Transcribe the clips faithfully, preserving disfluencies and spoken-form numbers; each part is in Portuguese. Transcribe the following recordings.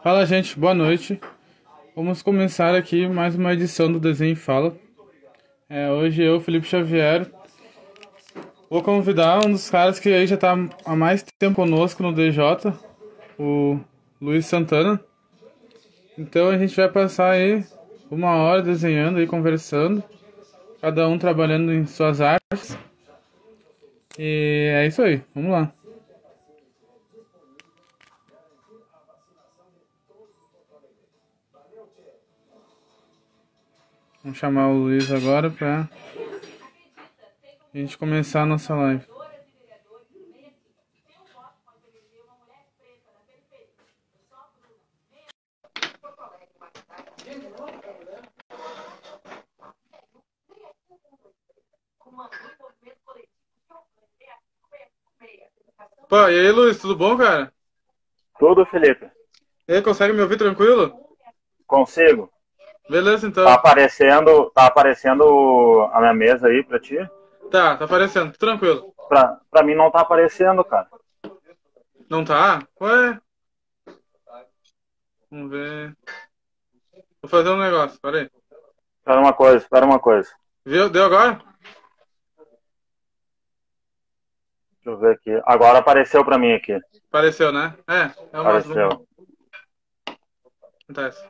Fala, gente, boa noite. Vamos começar aqui mais uma edição do Desenho Fala. É, hoje eu, Felipe Xavier, vou convidar um dos caras que aí já está há mais tempo conosco no D J, o Luiz Santana. Então a gente vai passar aí uma hora desenhando e conversando, cada um trabalhando em suas artes. E é isso aí, vamos lá. Vamos chamar o Luiz agora para a gente começar a nossa live. Pô, e aí, Luiz, tudo bom, cara? Tudo, Felipe. E aí, consegue me ouvir tranquilo? Consigo. Beleza, Tá então. aparecendo, tá aparecendo a minha mesa aí pra ti? Tá, tá aparecendo, tranquilo. Pra, pra mim não tá aparecendo, cara. Não tá? Ué? Vamos ver. Vou fazer um negócio, peraí. Espera uma coisa, espera uma coisa. Viu? Deu agora? Deixa eu ver aqui. Agora apareceu pra mim aqui. Apareceu, né? É, é o máximo. Apareceu. Acontece.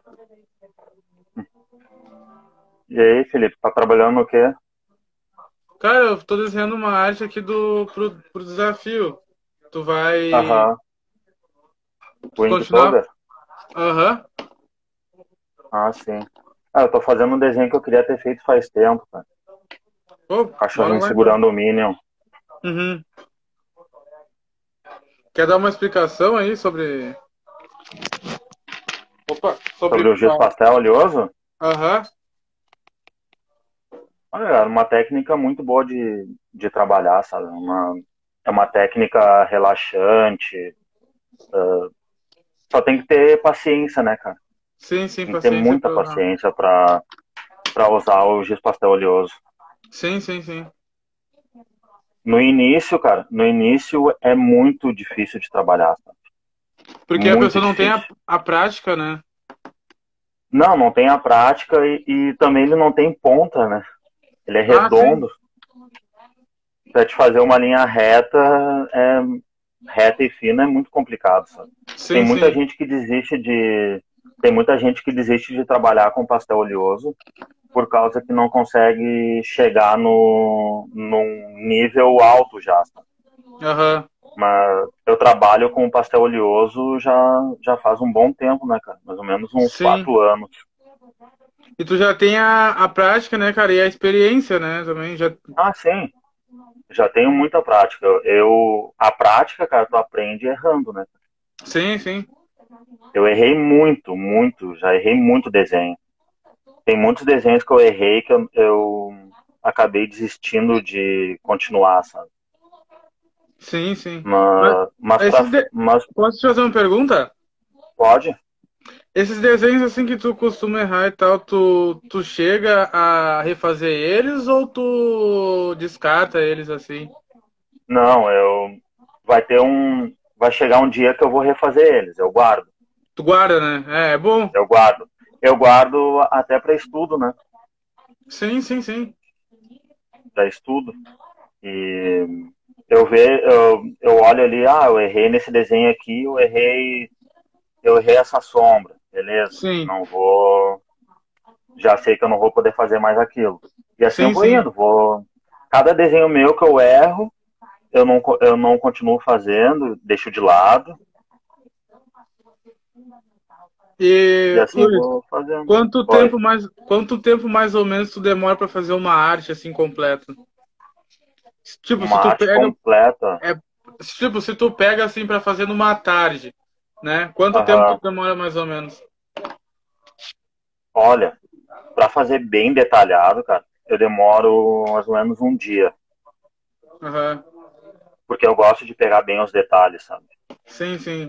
E aí, Felipe, tá trabalhando no quê? Cara, eu tô desenhando uma arte aqui do, pro, pro desafio. Tu vai Aham. O continuar? Inktober? Aham. Ah, sim. Ah, eu tô fazendo um desenho que eu queria ter feito faz tempo, cara. Pô, bora Cachorrinho lá então. segurando o Minion. Uhum. Quer dar uma explicação aí sobre... Opa, sobre... Sobre o giz pastel oleoso? Aham. Olha, cara, uma técnica muito boa de, de trabalhar, sabe? Uma, é uma técnica relaxante. Uh, só tem que ter paciência, né, cara? Sim, sim, Tem que ter paciência muita pra... paciência pra, pra usar o giz pastel oleoso. Sim, sim, sim. No início, cara, no início é muito difícil de trabalhar, sabe? Porque a Muito pessoa não tem a, difícil. a prática, né? Não, não tem a prática e, e também ele não tem ponta, né? Ele é Ah, sim. redondo. Pra te fazer uma linha reta, é, reta e fina é muito complicado, sabe? Tem Sim, muita sim. gente que desiste de tem muita gente que desiste de trabalhar com pastel oleoso por causa que não consegue chegar no num nível alto já, sabe? Aham. Mas eu trabalho com pastel oleoso já já faz um bom tempo, né, cara? Mais ou menos uns Sim. quatro anos. E tu já tem a, a prática, né, cara? E a experiência, né? Também já. Ah, sim. Já tenho muita prática. Eu a prática, cara, tu aprende errando, né? Sim, sim. Eu errei muito, muito, já errei muito desenho. Tem muitos desenhos que eu errei que eu, eu acabei desistindo de continuar, sabe? Sim, sim. Mas Mas, mas, pra, esses de... mas Posso te fazer uma pergunta? pode? Esses desenhos assim que tu costuma errar e tal, tu, tu chega a refazer eles ou tu descarta eles assim? Não, eu vai ter um, vai chegar um dia que eu vou refazer eles. Eu guardo, Tu guarda, né? É, é bom. eu guardo, eu guardo até para estudo, né? Sim, sim, sim. Para estudo. E eu ve, eu, eu olho ali, ah, eu errei nesse desenho aqui, eu errei, eu errei essa sombra, beleza? Sim, Não vou, já sei que eu não vou poder fazer mais aquilo. E assim eu sim, vou sim. indo, vou. Cada desenho meu que eu erro, eu não, eu não continuo fazendo, deixo de lado, e E, assim Luiz, vou fazendo. quanto Oi. tempo mais, quanto tempo mais ou menos tu demora pra fazer uma arte assim completa? Tipo, se Uma tu arte pega, completa. é, tipo, se tu pega assim pra fazer numa tarde, né? Quanto tempo tu Aham. demora mais ou menos? Olha, para fazer bem detalhado, cara, eu demoro mais ou menos um dia. Aham. Porque eu gosto de pegar bem os detalhes, sabe? Sim, sim.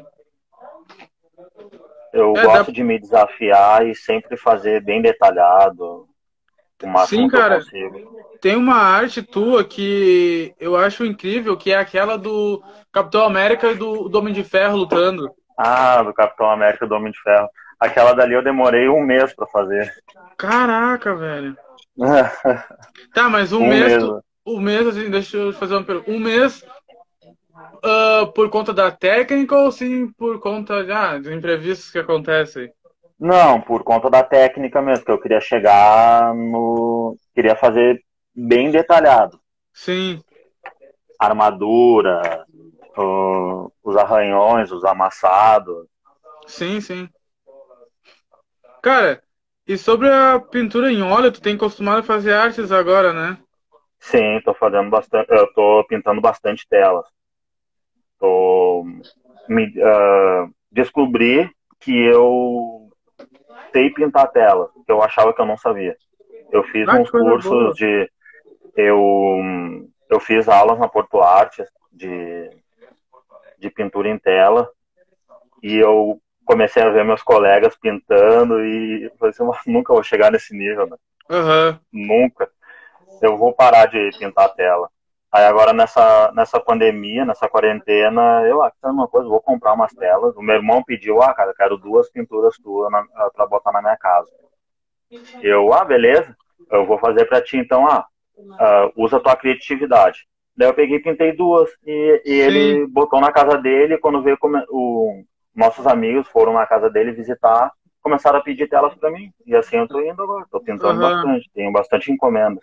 Eu É, dá... gosto de me desafiar e sempre fazer bem detalhado, o Sim, máximo que eu cara. consigo. Tem uma arte tua que eu acho incrível, que é aquela do Capitão América e do, do Homem de Ferro lutando. Ah, do Capitão América do Homem de Ferro. Aquela dali eu demorei um mês pra fazer. Caraca, velho. Tá, mas um Um mês, mês. tu, um mês, assim, deixa eu fazer uma pergunta. Um mês ah, por conta da técnica ou sim por conta de, ah, de imprevistos que acontecem? Não, por conta da técnica mesmo, que eu queria chegar no. Queria fazer bem detalhado. Sim, Armadura, o- os arranhões, os amassados. sim, sim. Cara, e sobre a pintura em óleo, tu tem costumado a fazer artes agora, né? Sim, tô fazendo bastante. Eu tô pintando bastante telas. Tô me, ah, descobri que eu sei pintar tela, que eu achava que eu não sabia. Eu fiz Ah, que uns coisa cursos boa. de. Eu, eu fiz aulas na Porto Artes de, de pintura em tela e eu comecei a ver meus colegas pintando e falei assim, nunca vou chegar nesse nível, né? Aham. Nunca. Eu vou parar de pintar a tela. Aí agora nessa, nessa pandemia, nessa quarentena, eu, ah, sabe uma coisa, vou comprar umas telas. O meu irmão pediu, ah, cara, eu quero duas pinturas tuas na, pra botar na minha casa. Eu, ah, beleza, eu vou fazer pra ti então, ah, uh, usa a tua criatividade. Daí eu peguei e pintei duas. E, e Sim, ele botou na casa dele, quando veio o, nossos amigos foram na casa dele visitar, começaram a pedir telas pra mim. E assim eu tô indo agora, tô pintando aham. bastante, tenho bastante encomendas.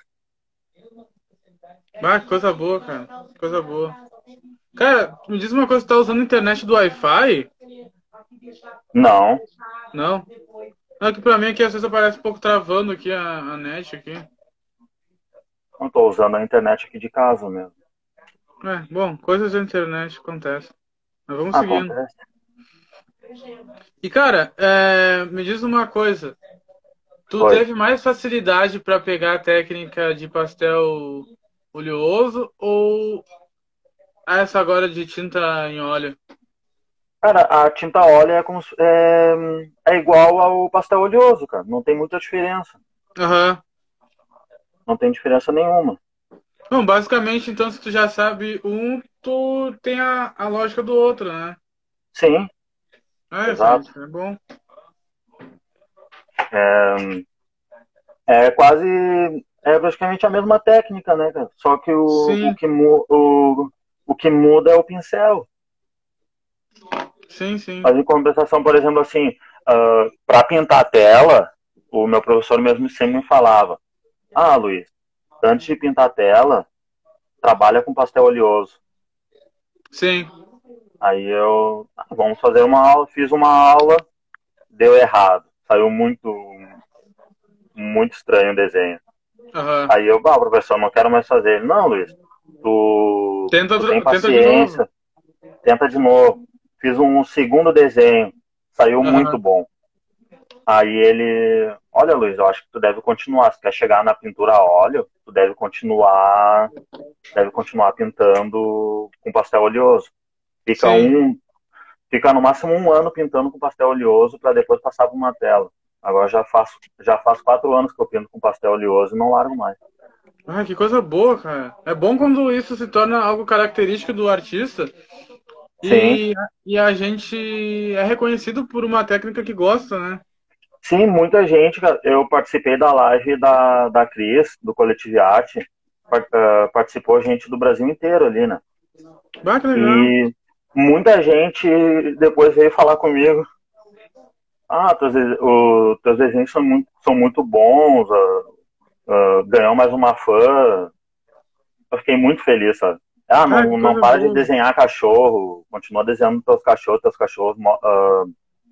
Ah, que coisa boa, cara. Coisa boa. Cara, me diz uma coisa, tu tá usando a internet do Wi-Fi? Não, Não? Não, que pra mim aqui às vezes aparece um pouco travando aqui a, a net aqui. não tô usando a internet aqui de casa mesmo. É, bom, coisas da internet acontecem. Mas vamos seguindo. Acontece. E cara, é, me diz uma coisa. Tu Oi. teve mais facilidade pra pegar a técnica de pastel oleoso ou essa agora de tinta em óleo? Cara, a tinta óleo é, como, se- é, é igual ao pastel oleoso, cara. Não tem muita diferença. Aham. Não tem diferença nenhuma. Bom, basicamente, então, se tu já sabe um, tu tem a, a lógica do outro, né? Sim, É, isso aí, exato. é bom. É quase, é praticamente a mesma técnica, né, cara? Só que o, o, Sim, que, mu- o, o que muda é o pincel. sim, sim. Mas em compensação, por exemplo, assim, uh, para pintar a tela, o meu professor mesmo sempre me falava: Ah, Luiz, antes de pintar a tela, trabalha com pastel oleoso. Sim. Aí eu, ah, vamos fazer uma aula, fiz uma aula, deu errado. Saiu muito, muito estranho o desenho. Aham. Aí eu, ah, professor, não quero mais fazer. Ele, não, Luiz, tu, Tenta, tu tem outra- tenta de novo. paciência, tenta de novo. Fiz um segundo desenho, saiu muito Aham. bom. Aí ele, olha, Luiz, eu acho que tu deve continuar. Se quer chegar na pintura a óleo, tu deve continuar, deve continuar pintando com pastel oleoso. Fica Sim. um, fica no máximo um ano pintando com pastel oleoso para depois passar por uma tela. Agora já faço, já faz quatro anos que eu pinto com pastel oleoso e não largo mais. Ah, que coisa boa, cara. É bom quando isso se torna algo característico do artista Sim, e, e a gente é reconhecido por uma técnica que gosta, né? sim, muita gente. Eu participei da live da, da Cris, do Coletivo Arte. Participou gente do Brasil inteiro ali, né? Ah, que legal. E muita gente depois veio falar comigo. Ah, teus, o, teus desenhos são muito, são muito bons, uh, uh, ganhou mais uma fã. Eu fiquei muito feliz, sabe? Ah, Cara, não, que não coisa para de boa. desenhar cachorro, continua desenhando teus cachorros, teus cachorros uh,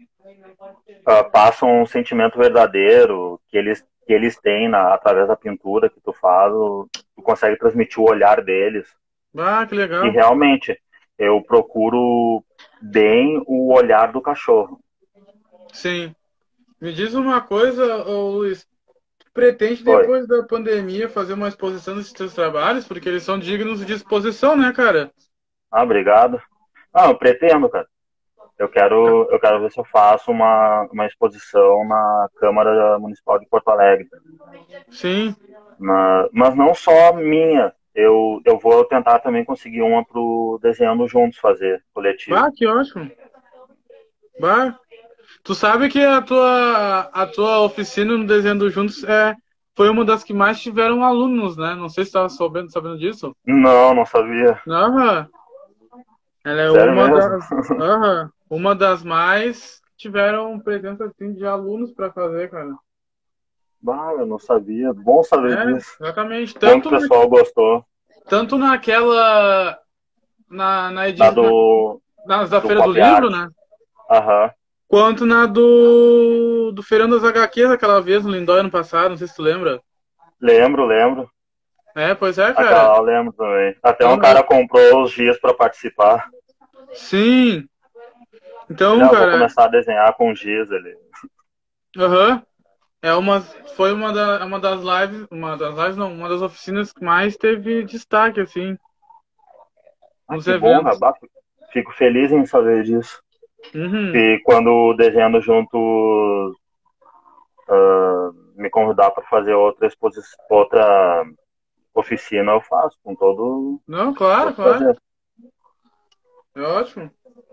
uh, passam um sentimento verdadeiro que eles, que eles têm na, através da pintura que tu faz, tu consegue transmitir o olhar deles. Ah, que E legal. realmente, eu procuro bem o olhar do cachorro. Sim. Me diz uma coisa, ô Luiz. Pretende, Oi. depois da pandemia, fazer uma exposição desses seus trabalhos? Porque eles são dignos de exposição, né, cara? Ah, obrigado. Ah, eu pretendo, cara. Eu quero, eu quero ver se eu faço uma, uma exposição na Câmara Municipal de Porto Alegre. Sim. Na, mas não só minha. Eu, eu vou tentar também conseguir uma pro Desenhando Juntos fazer, coletivo. Ah, que ótimo. Bah, tu sabe que a tua, a tua oficina no Desenhando Juntos é, foi uma das que mais tiveram alunos, né? Não sei se tu estava sabendo, sabendo disso. Não, não sabia. Aham. Ela é Sério uma mesmo? das, aham, uma das mais tiveram presença assim, de alunos para fazer, cara. Bah, eu não sabia. Bom saber É, disso. exatamente. Bom que Tanto, o na, pessoal gostou. tanto naquela, na, na, Da edi, na, do, nas da do Feira do Pop Livro, Art. né? Aham. Quanto na do, do Feirão das H Qs aquela vez no Lindóia ano passado, não sei se tu lembra. Lembro, lembro. É, pois é, cara. Aquela eu lembro também. Até um Aham. cara comprou os dias pra participar. Sim. Ele, Então, ah, eu vou cara, começar a desenhar com giz. Ele. aham. É uma, foi uma, da, uma das lives, uma das lives não, uma das oficinas que mais teve destaque, assim, Ah, nos que bom, eventos. Rabat. Fico feliz em saber disso. Uhum. E quando desenhando junto, uh, me convidar para fazer outra exposição, outra oficina, eu faço com todo, Não, claro, todo claro. prazer. É ótimo.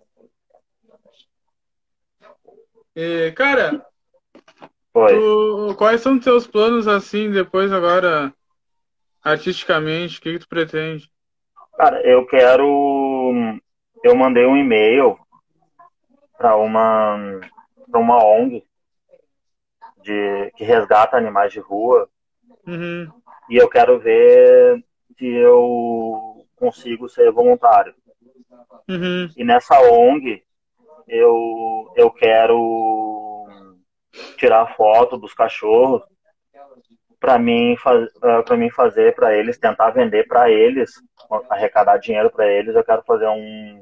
E, cara, Foi. tu, quais são os teus planos, assim, depois agora, artisticamente? O que que tu pretende? Cara, eu quero. Eu mandei um e-mail para uma, pra uma O N G de, que resgata animais de rua Uhum. e eu quero ver se eu consigo ser voluntário. Uhum. E nessa O N G eu, eu quero tirar foto dos cachorros para mim, faz, para mim fazer para eles, tentar vender para eles, arrecadar dinheiro para eles. Eu quero fazer um,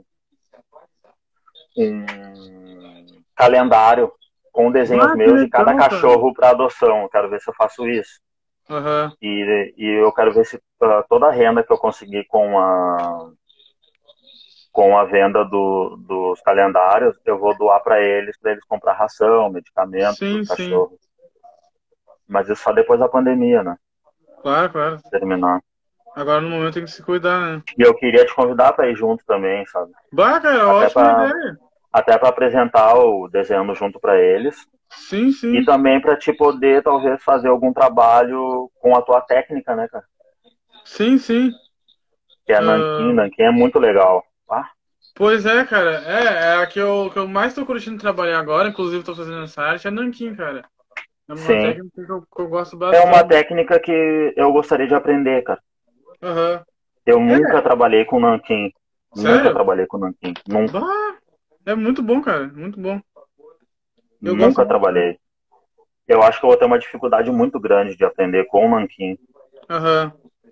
um calendário com desenhos Ah, que meus de cada legal, cara. cachorro para adoção. Eu quero ver se eu faço isso. Aham. E, e eu quero ver se uh, toda a renda que eu conseguir com a, com a venda do, dos calendários, eu vou doar para eles, para eles comprar ração, medicamento para Sim, os sim. cachorros. Mas isso só depois da pandemia, né? Claro, claro. Terminar. Agora no momento tem que se cuidar, né? E eu queria te convidar para ir junto também, sabe? Bah, cara, Até ótima para ideia. até para apresentar o desenho junto para eles Sim, e sim. também para te poder talvez fazer algum trabalho com a tua técnica, né, cara? Sim, sim. Que é nanquim, Ah, nanquim é muito legal. Ah, pois é, cara. É, é a que eu, que eu mais tô curtindo trabalhar agora, inclusive tô fazendo essa arte, é nanquim, cara. É uma sim. técnica que eu, que eu gosto É uma bastante. técnica que eu gostaria de aprender, cara. Aham. Eu É, nunca trabalhei com nanquim. Nunca sério? trabalhei com nanquim. Nunca. Bah, é muito bom, cara. Muito bom. Eu gosto Nunca bastante. trabalhei. Eu acho que eu vou ter uma dificuldade muito grande de aprender com nanquim. Aham.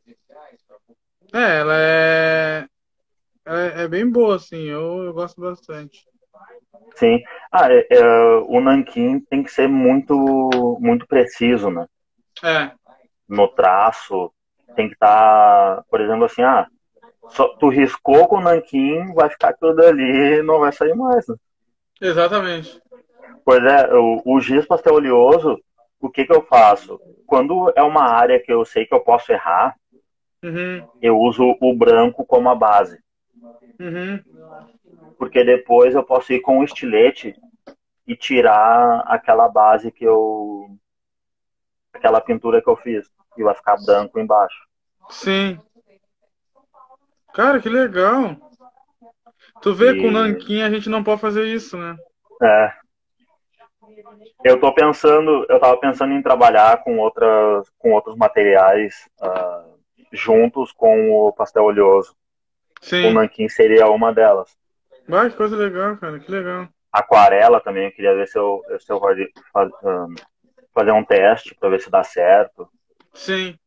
É, ela é, ela é, é bem boa, assim. Eu, eu gosto bastante. Sim. Ah, é, é, o nanquim tem que ser muito, muito preciso, né? É, No traço. Tem que estar, por exemplo, assim, ah, só, tu riscou com o nanquim, vai ficar tudo ali e não vai sair mais, né? exatamente. Pois é, o, o giz pastel oleoso, o que que eu faço? Quando é uma área que eu sei que eu posso errar, Uhum, eu uso o branco como a base. uhum. Porque depois eu posso ir com o estilete e tirar aquela base que eu. Aquela pintura que eu fiz. E vai ficar branco embaixo. Sim. Cara, que legal. Tu vê, com E. nanquim a gente não pode fazer isso, né? É, eu tô pensando. Eu tava pensando em trabalhar com, outras, com outros materiais uh, juntos com o pastel oleoso. O Sim. nanquim seria uma delas. Bah, que coisa legal, cara. Que legal. Aquarela também, eu queria ver se eu, se eu faz, um, fazer um teste para ver se dá certo. Sim.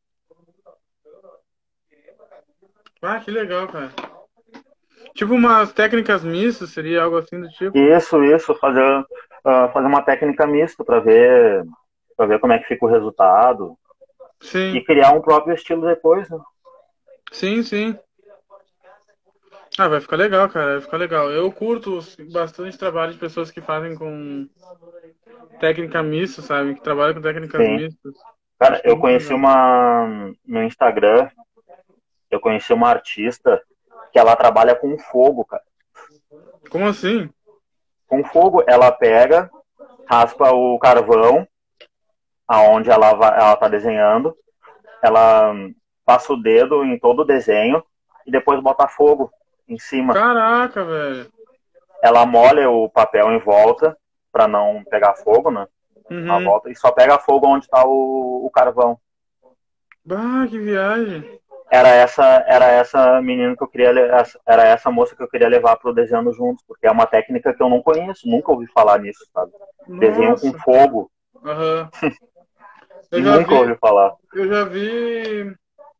Ah, que legal, cara. Tipo umas técnicas mistas, seria algo assim do tipo. Isso, isso, fazer, uh, fazer uma técnica mista para ver, para ver como é que fica o resultado e Sim. criar um próprio estilo depois, né? Sim, sim. Ah, vai ficar legal, cara. Vai ficar legal. Eu curto bastante trabalho de pessoas que fazem com técnica mista, sabe? Que trabalham com técnicas Sim. mistas. Cara, Acho eu muito conheci legal. uma no Instagram, eu conheci uma artista que ela trabalha com fogo, cara. Como assim? Com fogo, ela pega, raspa o carvão, aonde ela vai, ela tá desenhando, ela passa o dedo em todo o desenho e depois bota fogo em cima. Caraca, velho. Ela molha o papel em volta para não pegar fogo, né? Na Uhum. volta, e só pega fogo onde está o, o carvão. Bah, que viagem. Era essa, era essa menina que eu queria, era essa moça que eu queria levar pro Desenhando Juntos, porque é uma técnica que eu não conheço, nunca ouvi falar nisso, sabe? Desenho com Nossa. fogo, Aham. Eu já nunca vi, ouvi falar. eu já vi,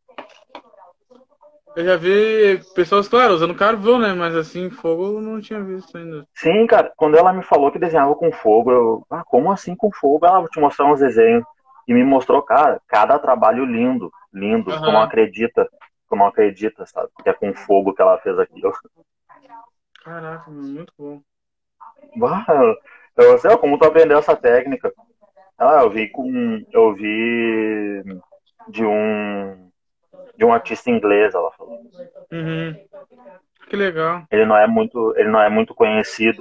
eu já vi pessoas, claro, usando carvão, né? Mas assim, fogo eu não tinha visto ainda. Sim, cara, quando ela me falou que desenhava com fogo, eu, ah, como assim com fogo? Ela vou te mostrar uns desenhos. E me mostrou, cara, cada trabalho lindo, lindo. Tu não Aham. acredita, tu não acredita, sabe? Que é com fogo que ela fez aquilo. Caraca, meu, muito bom. Bah, eu sei, como tu aprendeu essa técnica? Ah, eu vi com, eu vi de um, de um artista inglês, ela falou. Uhum. Que legal. Ele não é muito, ele não é muito conhecido.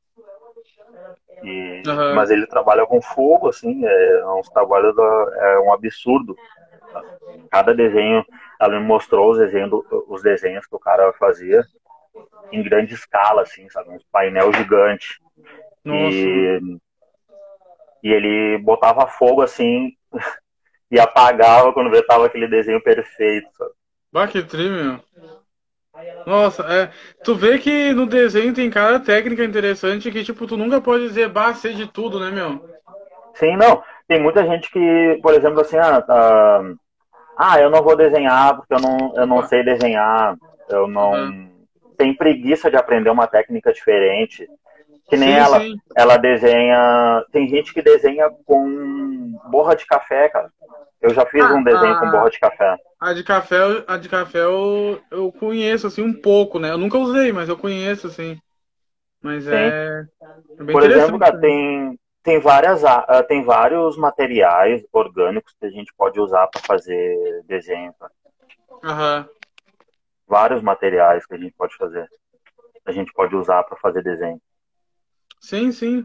E, Aham. mas ele trabalha com fogo, assim, é uns trabalhos, da, é um absurdo. Cada desenho, ela me mostrou os desenhos, os desenhos que o cara fazia em grande escala, assim, sabe, um painel gigante. Nossa, mano. E, e ele botava fogo, assim, e apagava quando vê tava aquele desenho perfeito, sabe? Bah, que tri, meu. Nossa, é. Tu vê que no desenho tem cada técnica interessante que, tipo, tu nunca pode dizer, bah, sei de tudo, né, meu? Sim, não. Tem muita gente que, por exemplo, assim, ah, ah, ah, eu não vou desenhar porque eu não, eu não Opa. sei desenhar, eu Aham. não tem preguiça de aprender uma técnica diferente. Que nem Sim, ela, sim. ela desenha. Tem gente que desenha com borra de café, cara. Eu já fiz Ah, um desenho com a, borra de café. a de café, eu- a de café eu, eu conheço, assim, um pouco, né? Eu nunca usei, mas eu conheço, assim. Mas Sim. é, é bem Por exemplo, interessante cara, também. tem, tem, várias, ah, tem vários materiais orgânicos que a gente pode usar para fazer desenho, cara. Aham. Vários materiais que a gente pode fazer. A gente pode usar para fazer desenho. Sim, sim.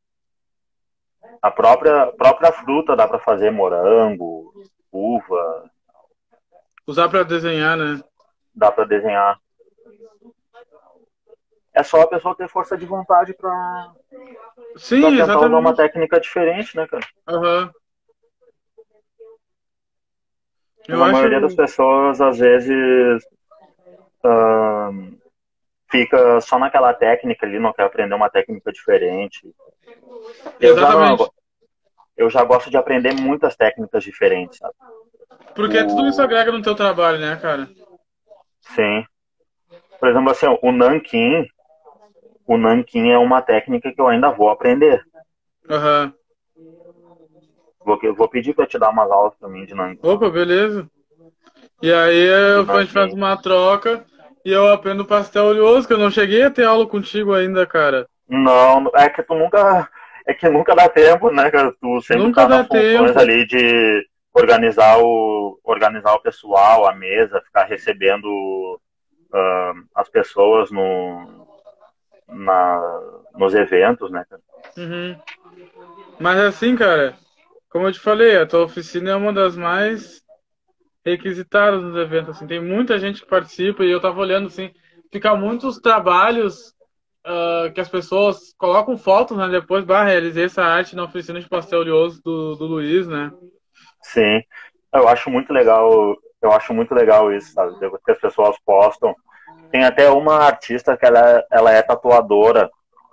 A própria, própria fruta dá para fazer morango, uva, Usar pra desenhar, né? dá para desenhar. É só a pessoa ter força de vontade para para Sim, tentar usar uma exatamente. técnica diferente, né, cara? Aham. Mas Eu a maioria das acho. pessoas, às vezes, ah, fica só naquela técnica ali, não quer aprender uma técnica diferente. Eu já Exatamente. não, eu já gosto de aprender muitas técnicas diferentes, sabe? Porque tudo isso O, agrega no teu trabalho, né, cara? sim. Por exemplo, assim, o nanquim, o nanquim é uma técnica que eu ainda vou aprender. Aham. Vou, vou pedir para te dar umas aulas para mim de nanquim. Opa, beleza. E aí De eu- a gente faz nanquim. uma troca e eu aprendo pastel oleoso, que eu não cheguei a ter aula contigo ainda, cara. Não, é que tu nunca, é que nunca dá tempo, né, cara? Tu sempre Nunca tá dá nas funções tempo. ali de organizar o, organizar o pessoal, a mesa, ficar recebendo uh, as pessoas no, na, nos eventos, né, cara? Uhum. Mas assim, cara, como eu te falei, a tua oficina é uma das mais requisitadas nos eventos, assim. Tem muita gente que participa e eu tava olhando, assim, fica muitos trabalhos ah, que as pessoas colocam fotos, né? Depois, bah, realizei essa arte na oficina de pastel oleoso do, do Luiz, né? Sim, eu acho muito legal, eu acho muito legal isso, sabe? Depois que as pessoas postam. Tem até uma artista que ela, ela é tatuadora.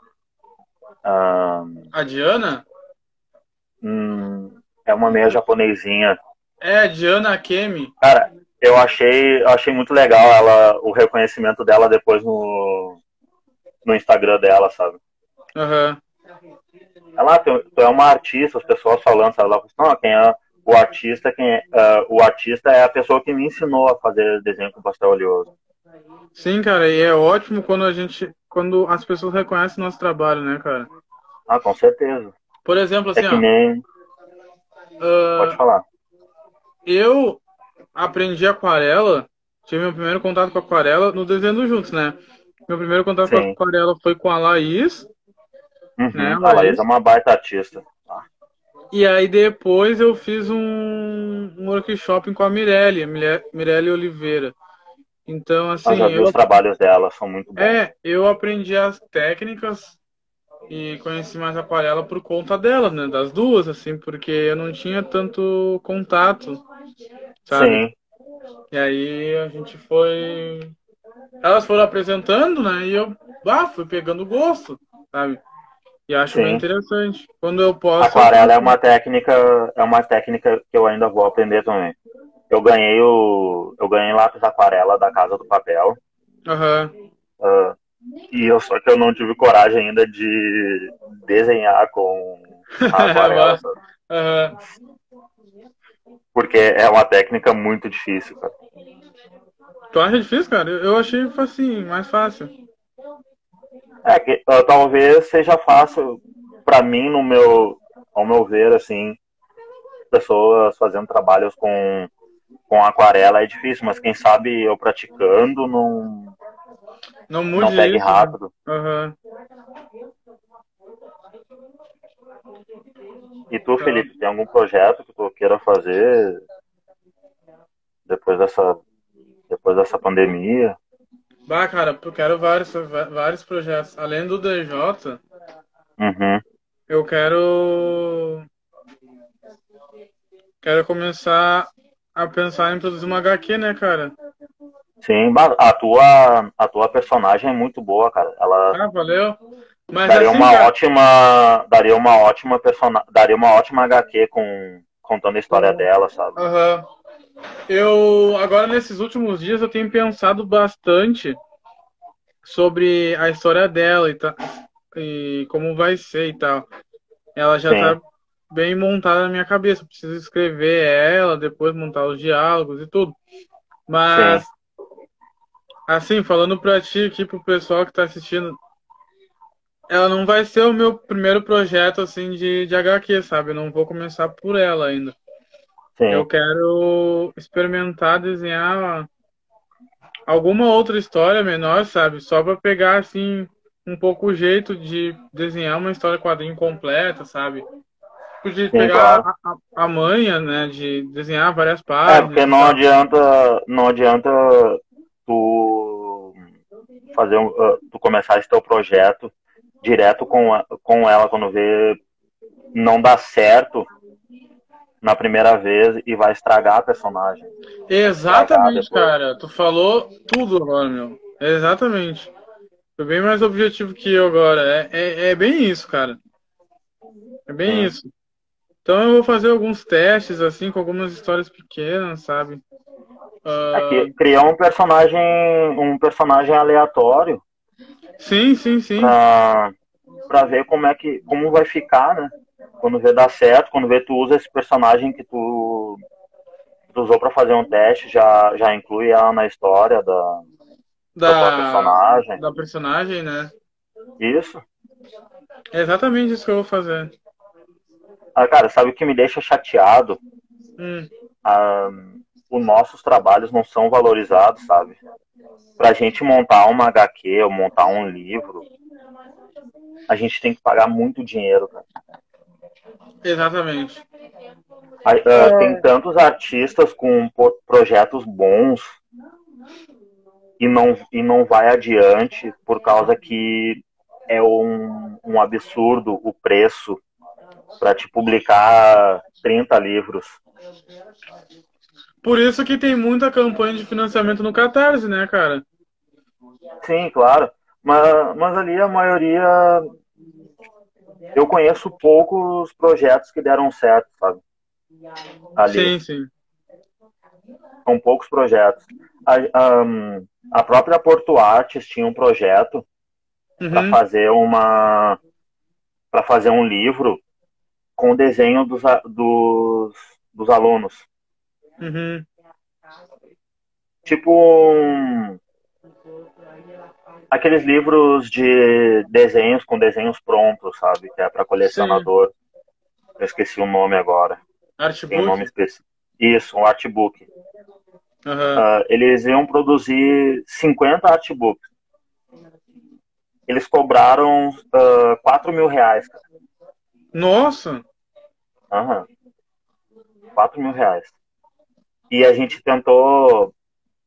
ah, A Diana? hum, é uma meia japonesinha. É, a Diana Akemi. Cara, eu achei, eu achei muito legal ela, o reconhecimento dela depois no, no Instagram dela, sabe? Aham. Ela, tu, tu é uma artista, as pessoas falando, sabe? Ela falou assim, não, quem é o artista, quem é, uh, o artista é a pessoa que me ensinou a fazer desenho com pastel oleoso. Sim, cara, e é ótimo quando a gente, quando as pessoas reconhecem nosso trabalho, né, cara? Ah, com certeza. Por exemplo, É assim, que ó, nem. Pode ah, falar. eu aprendi aquarela, tive meu primeiro contato com aquarela no Desenhando Juntos, né? Meu primeiro contato com Sim. aquarela foi com a Laís, né, Uhum. A Laís é Laís? uma baita artista. Ah, E aí depois eu fiz um, um workshop com a Mirelle, a Mire- Mirelle Oliveira. Então, eu assim, já vi os eu, trabalhos dela, são muito bons. é, eu aprendi as técnicas e conheci mais a aquarela por conta dela, né, das duas, assim, porque eu não tinha tanto contato, sabe? Sim, E aí a gente foi. Elas foram apresentando, né? E eu ah, fui pegando gosto, sabe? E acho bem sim. interessante. Quando eu posso, eu Aquarela é faço. uma técnica, é uma técnica que eu ainda vou aprender também. Eu ganhei o, eu ganhei lápis aquarela da Casa do Papel. Aham. Uh, e eu só que eu não tive coragem ainda de desenhar com a aquarela, sabe? Aham. Porque é uma técnica muito difícil, cara. Tu acha difícil, cara? Eu eu achei assim, mais fácil. É que uh, talvez seja fácil para mim no meu, ao meu ver, assim, pessoas fazendo trabalhos com com aquarela é difícil, mas quem sabe eu praticando não Não não mude pegue isso, né? rápido. Aham. E tu, Tá. Felipe, tem algum projeto que tu queira fazer depois dessa depois dessa pandemia? Bah, cara, eu quero vários, vários projetos. Além do D J, Uhum. eu quero. Quero começar a pensar em produzir uma H Q, né, cara? Sim, a tua a tua personagem é muito boa, cara. Ela Ah, valeu. Mas daria assim, uma cara. ótima daria uma ótima persona, daria uma ótima H Q com contando a história dela, sabe? Aham. Eu, agora nesses últimos dias, eu tenho pensado bastante sobre a história dela e, ta, e como vai ser e tal. Ela já Sim, tá bem montada na minha cabeça. Preciso escrever ela, depois montar os diálogos e tudo. sim, Mas, assim, falando pra ti aqui, pro pessoal que tá assistindo, ela não vai ser o meu primeiro projeto, assim, de, de H Q, sabe? Eu não vou começar por ela ainda. sim. Eu quero experimentar desenhar alguma outra história menor, sabe? Só pra pegar, assim, um pouco o jeito de desenhar uma história quadrinho completa, sabe? De Sim, pegar claro. a, a, a manha, né? De desenhar várias É, páginas porque e não tal. adianta, não adianta tu fazer um, uh, tu começar esse teu projeto direto com, a, com ela quando vê não dá certo na primeira vez e vai estragar a personagem, vai estragar Exatamente, depois. cara. Tu falou tudo agora, meu. Exatamente. Foi bem mais objetivo que eu agora. É, é, é bem isso, cara. É bem Sim. isso. Então eu vou fazer alguns testes, assim, com algumas histórias pequenas, sabe? É Ah, que criar um personagem, um personagem aleatório sim, sim, sim. pra, pra ver como é que, como vai ficar, né? Quando vê dar certo, quando vê tu usa esse personagem que tu, tu usou pra fazer um teste, já, já inclui ela na história da, da tua Da, personagem. da personagem, né? Isso. É exatamente isso que eu vou fazer. Ah, cara, sabe o que me deixa chateado? Hum, Ah, os nossos trabalhos não são valorizados, sabe? Pra gente montar uma H Q ou montar um livro, a gente tem que pagar muito dinheiro, cara. exatamente. Ah, ah, tem tantos artistas com projetos bons e não, e não vai adiante por causa que é um, um absurdo o preço para te publicar trinta livros. Por isso que tem muita campanha de financiamento no Catarse, né, cara? Sim, claro. Mas, mas ali a maioria. Eu conheço poucos projetos que deram certo, sabe? Ali. Sim, sim. São poucos projetos. A, um, a própria Porto Artes tinha um projeto para Uhum, fazer uma. Para fazer um livro com o desenho dos, dos, dos alunos. uhum. Tipo um, aqueles livros de desenhos com desenhos prontos, sabe? Que é para Sim. colecionador. Eu esqueci o nome agora. Tem um Artbook? nome específico. Isso, um artbook. Aham. Uh, eles iam produzir cinquenta artbooks. Eles cobraram uh, quatro mil reais, cara. Nossa! Aham. quatro mil reais. E a gente tentou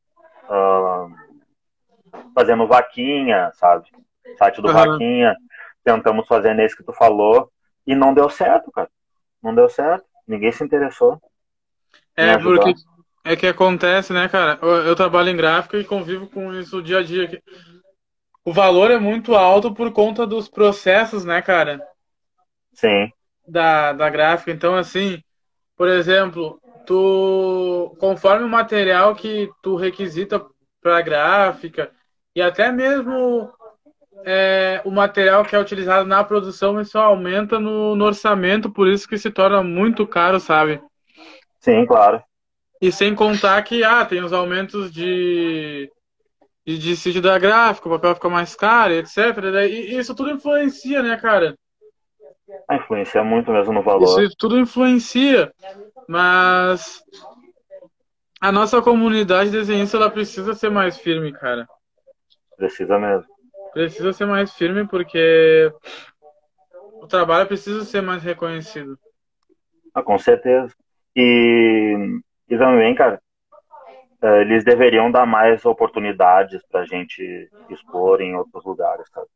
uh, fazendo vaquinha, sabe? Site do Aham. Vaquinha. Tentamos fazer nesse que tu falou. E não deu certo, cara. Não deu certo. Ninguém se interessou em É porque ajudar. é que acontece, né, cara? Eu, eu trabalho em gráfica e convivo com isso o dia a dia. O valor é muito alto por conta dos processos, né, cara? Sim, Da, da gráfica. Então, assim, por exemplo, tu, conforme o material que tu requisita para gráfica e até mesmo é, o material que é utilizado na produção, isso aumenta no, no orçamento, por isso que se torna muito caro, sabe? sim, claro. E sem contar que ah, tem os aumentos de, de, de sítio da gráfica, o papel fica mais caro, etcétera. E isso tudo influencia, né, cara? A influencia muito mesmo no Isso, valor. isso tudo influencia, mas a nossa comunidade desenhista ela precisa ser mais firme, cara. Precisa mesmo. Precisa ser mais firme porque o trabalho precisa ser mais reconhecido. Ah, com certeza. E, e também, cara, eh, eles deveriam dar mais oportunidades pra gente expor em outros lugares, sabe?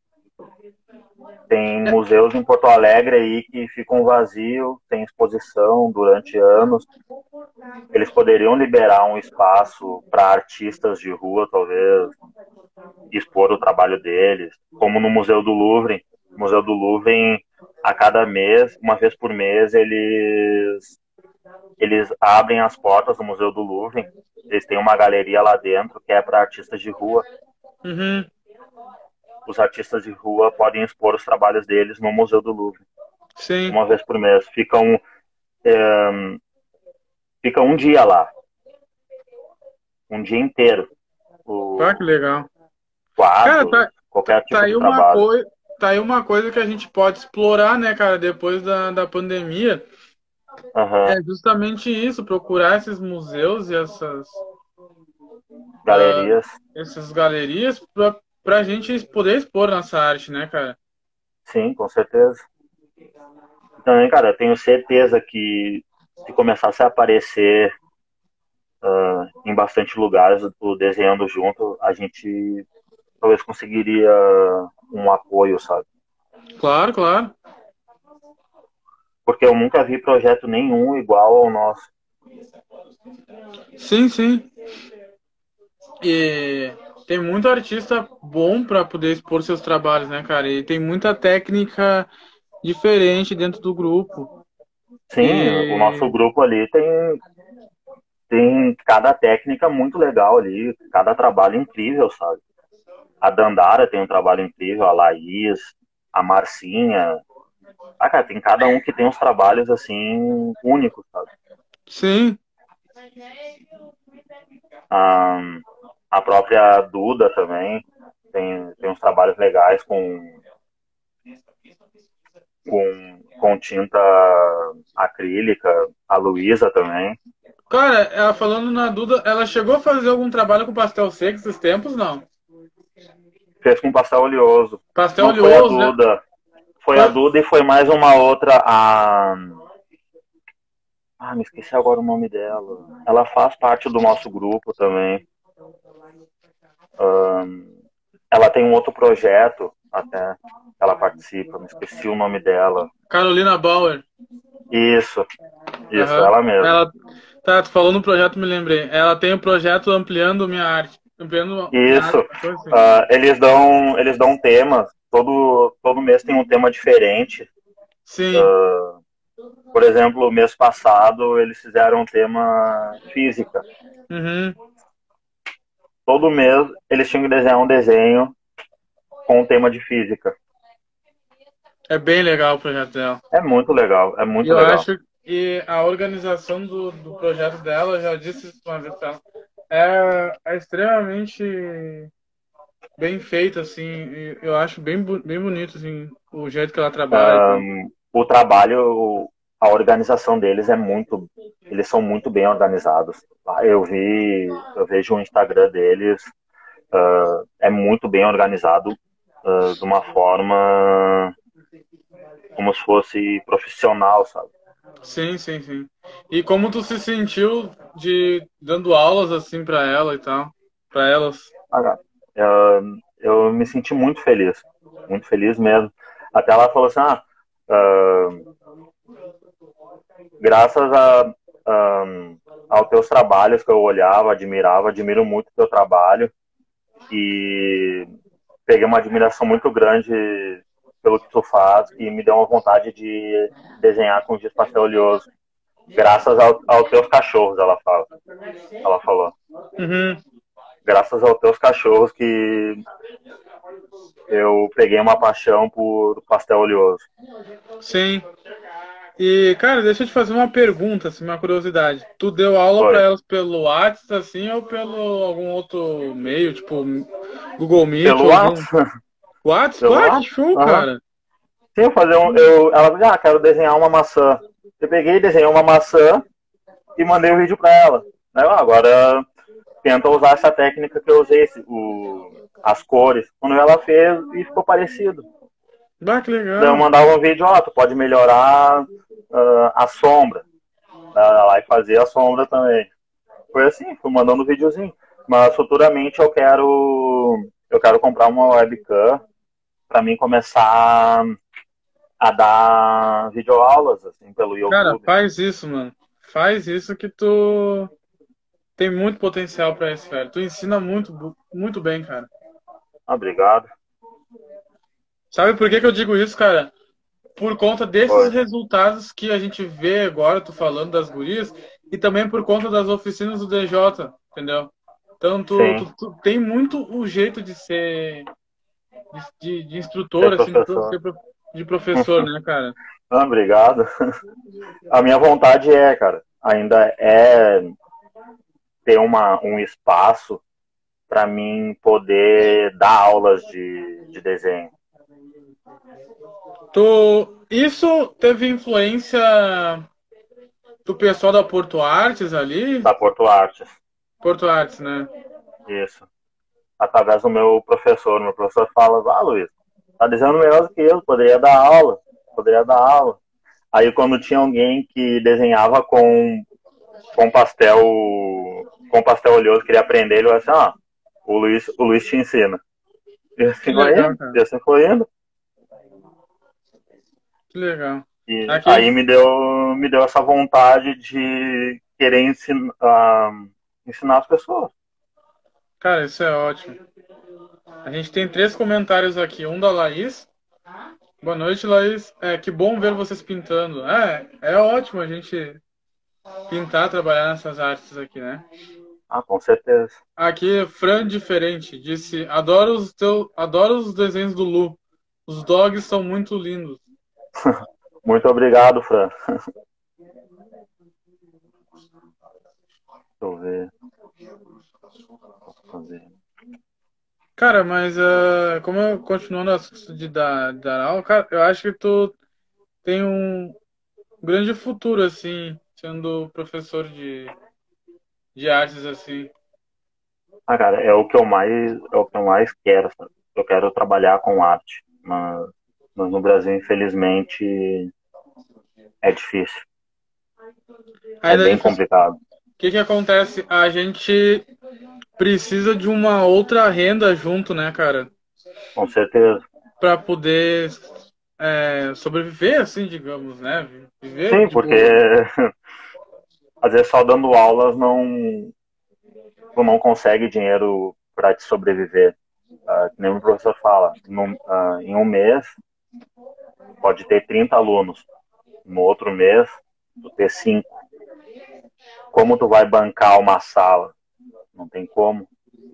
Tem É, museus em Porto Alegre aí que ficam vazios, sem exposição durante anos. Eles poderiam liberar um espaço para artistas de rua, talvez, expor o trabalho deles, como no Museu do Louvre. O Museu do Louvre, a cada mês, uma vez por mês, eles, eles abrem as portas do Museu do Louvre. Eles têm uma galeria lá dentro que é para artistas de rua. uhum, Os artistas de rua podem expor os trabalhos deles no Museu do Louvre, sim. uma vez por mês. Ficam, é, fica um dia lá, um dia inteiro, Pá, que o legal. Cara, quadros, tá, tá, qualquer tá tipo aí de uma trabalho. coisa, tá aí uma coisa que a gente pode explorar, né, cara, depois da, da pandemia. Uhum. É justamente isso, procurar esses museus e essas, uh, Galerias, essas galerias pra, pra gente poder expor nossa arte, né, cara? sim, com certeza. Também, cara, eu tenho certeza que se começasse a aparecer uh, em bastante lugares o desenhando junto, a gente talvez conseguiria um apoio, sabe? Claro, claro. Porque eu nunca vi projeto nenhum igual ao nosso. Sim, sim. E tem muito artista bom para poder expor seus trabalhos, né, cara? E tem muita técnica diferente dentro do grupo. Sim, o E nosso grupo ali tem, tem cada técnica muito legal ali, cada trabalho incrível, sabe? A Dandara tem um trabalho incrível, a Laís, a Marcinha. Ah, cara, tem cada um que tem uns trabalhos assim únicos, sabe? sim, A, a própria Duda também tem, tem uns trabalhos legais com, com, com tinta acrílica, a Luísa também. cara, ela falando na Duda, ela chegou a fazer algum trabalho com pastel seco esses tempos, não? Fez com pastel oleoso. Pastel Não foi a oleoso, né? Duda. Foi a Foi... Duda e foi mais uma outra, a. Ah, me esqueci agora o nome dela. Ela faz parte do nosso grupo também. Um, ela tem um outro projeto até que ela participa, me esqueci o nome dela. Carolina Bauer. Isso, isso, Aham. ela mesma. Ela tá, tu falou no projeto, me lembrei. Ela tem o projeto Ampliando Minha Arte. Ampliando Minha Isso. Arte, coisa assim. Uh, eles dão, eles dão temas. Todo, todo mês tem um tema diferente. Sim. Uh, por exemplo, mês passado eles fizeram um tema física. Uhum. Todo mês eles tinham que desenhar um desenho com um tema de física. É bem legal o projeto dela. É muito legal, é E muito eu legal. acho que a organização do, do projeto dela, eu já disse isso uma vez pra ela, é, é extremamente bem feita, assim. E eu acho bem, bu- bem bonito, assim, o jeito que ela trabalha e tudo. Um, o trabalho, a organização deles é muito, eles são muito bem organizados. Eu vi, eu vejo o Instagram deles, uh, é muito bem organizado uh, de uma forma como se fosse profissional, sabe? Sim, sim, sim. E como tu se sentiu de dando aulas assim pra ela e tal? Pra elas? Ah, eu, eu me senti muito feliz, muito feliz mesmo. Até ela falou assim, ah, uh, graças a, a, aos teus trabalhos que eu olhava, admirava, admiro muito o teu trabalho e peguei uma admiração muito grande pelo que tu faz e me deu uma vontade de desenhar com giz pastel oleoso. Graças ao, aos teus cachorros, ela fala. Ela falou. Uhum. Graças aos teus cachorros que eu peguei uma paixão por pastel oleoso. Sim. E, cara, deixa eu te fazer uma pergunta, assim, uma curiosidade. Tu deu aula pra Foi. elas pelo WhatsApp, assim, ou pelo algum outro meio, tipo Google Meet Pelo ou Zoom? WhatsApp. WhatsApp? Pelo Ah, que WhatsApp. show, Aham. cara. Sim, eu fazer um. Eu, ela disse, ah, quero desenhar uma maçã. Eu peguei, desenhei uma maçã e mandei o vídeo pra ela. Aí, ah, agora tenta usar essa técnica que eu usei, o, as cores. Quando ela fez e ficou parecido. Bah, que Daí eu legal. mandava um vídeo, ó, oh, tu pode melhorar uh, a sombra. Ela lá e fazer a sombra também. Foi assim, fui mandando um videozinho. Mas futuramente eu quero eu quero comprar uma webcam para mim começar a dar videoaulas assim pelo Cara, YouTube. faz isso, mano. Faz isso que tu tem muito potencial pra isso, velho. Tu ensina muito, bu- muito bem, cara. Obrigado. Sabe por que que eu digo isso, cara? Por conta desses Foi. resultados que a gente vê agora, tu falando das gurias, e também por conta das oficinas do D J, entendeu? Então, tu, Sim, tu, tu tem muito o jeito de ser de, de ser instrutor, assim, de, pro- professor. ser pro- de professor, né, cara? Ah, obrigado. A minha vontade é, cara, ainda é ter uma, um espaço para mim poder dar aulas de, de desenho. Tu, isso teve influência do pessoal da Porto Artes ali? Da Porto Artes. Porto Artes, né? Isso. Através do meu professor. Meu professor fala, ah, Luiz, tá desenhando melhor do que eu, poderia dar aula, poderia dar aula. Aí quando tinha alguém que desenhava com, com pastel com pastel oleoso, queria aprender, ele falou assim, ah, o Luiz, o Luiz te ensina. E Que assim foi legal, indo, cara. e assim foi indo. Que legal. E Aqui, aí me deu, me deu essa vontade de querer ensinar, uh, ensinar as pessoas. cara, isso é ótimo. A gente tem três comentários aqui. Um da Laís. Boa noite, Laís. É, que bom ver vocês pintando. É, é ótimo a gente pintar, trabalhar nessas artes aqui, né? Ah, com certeza. Aqui, Fran Diferente disse: adoro os, teu, adoro os desenhos do Lu. Os dogs são muito lindos. Muito obrigado, Fran. Deixa eu ver. Fazer. Cara, mas uh, como eu continuando a assunto de dar, dar aula, cara, eu acho que tu tem um grande futuro, assim, sendo professor de, de artes, assim. Ah, cara, é o que eu mais, é o que eu mais quero, sabe? Eu quero trabalhar com arte, mas, mas no Brasil, infelizmente, é difícil. É Ainda é bem difícil. complicado. O que que acontece? A gente precisa de uma outra renda junto, né, cara? Com certeza. Pra poder é, sobreviver, assim, digamos, né? Viver Sim, de porque boa. às vezes só dando aulas não, tu não consegue dinheiro para te sobreviver. Uh, que nem o professor fala, num, uh, em um mês pode ter trinta alunos, no outro mês tu ter cinco. Como tu vai bancar uma sala? Não tem como.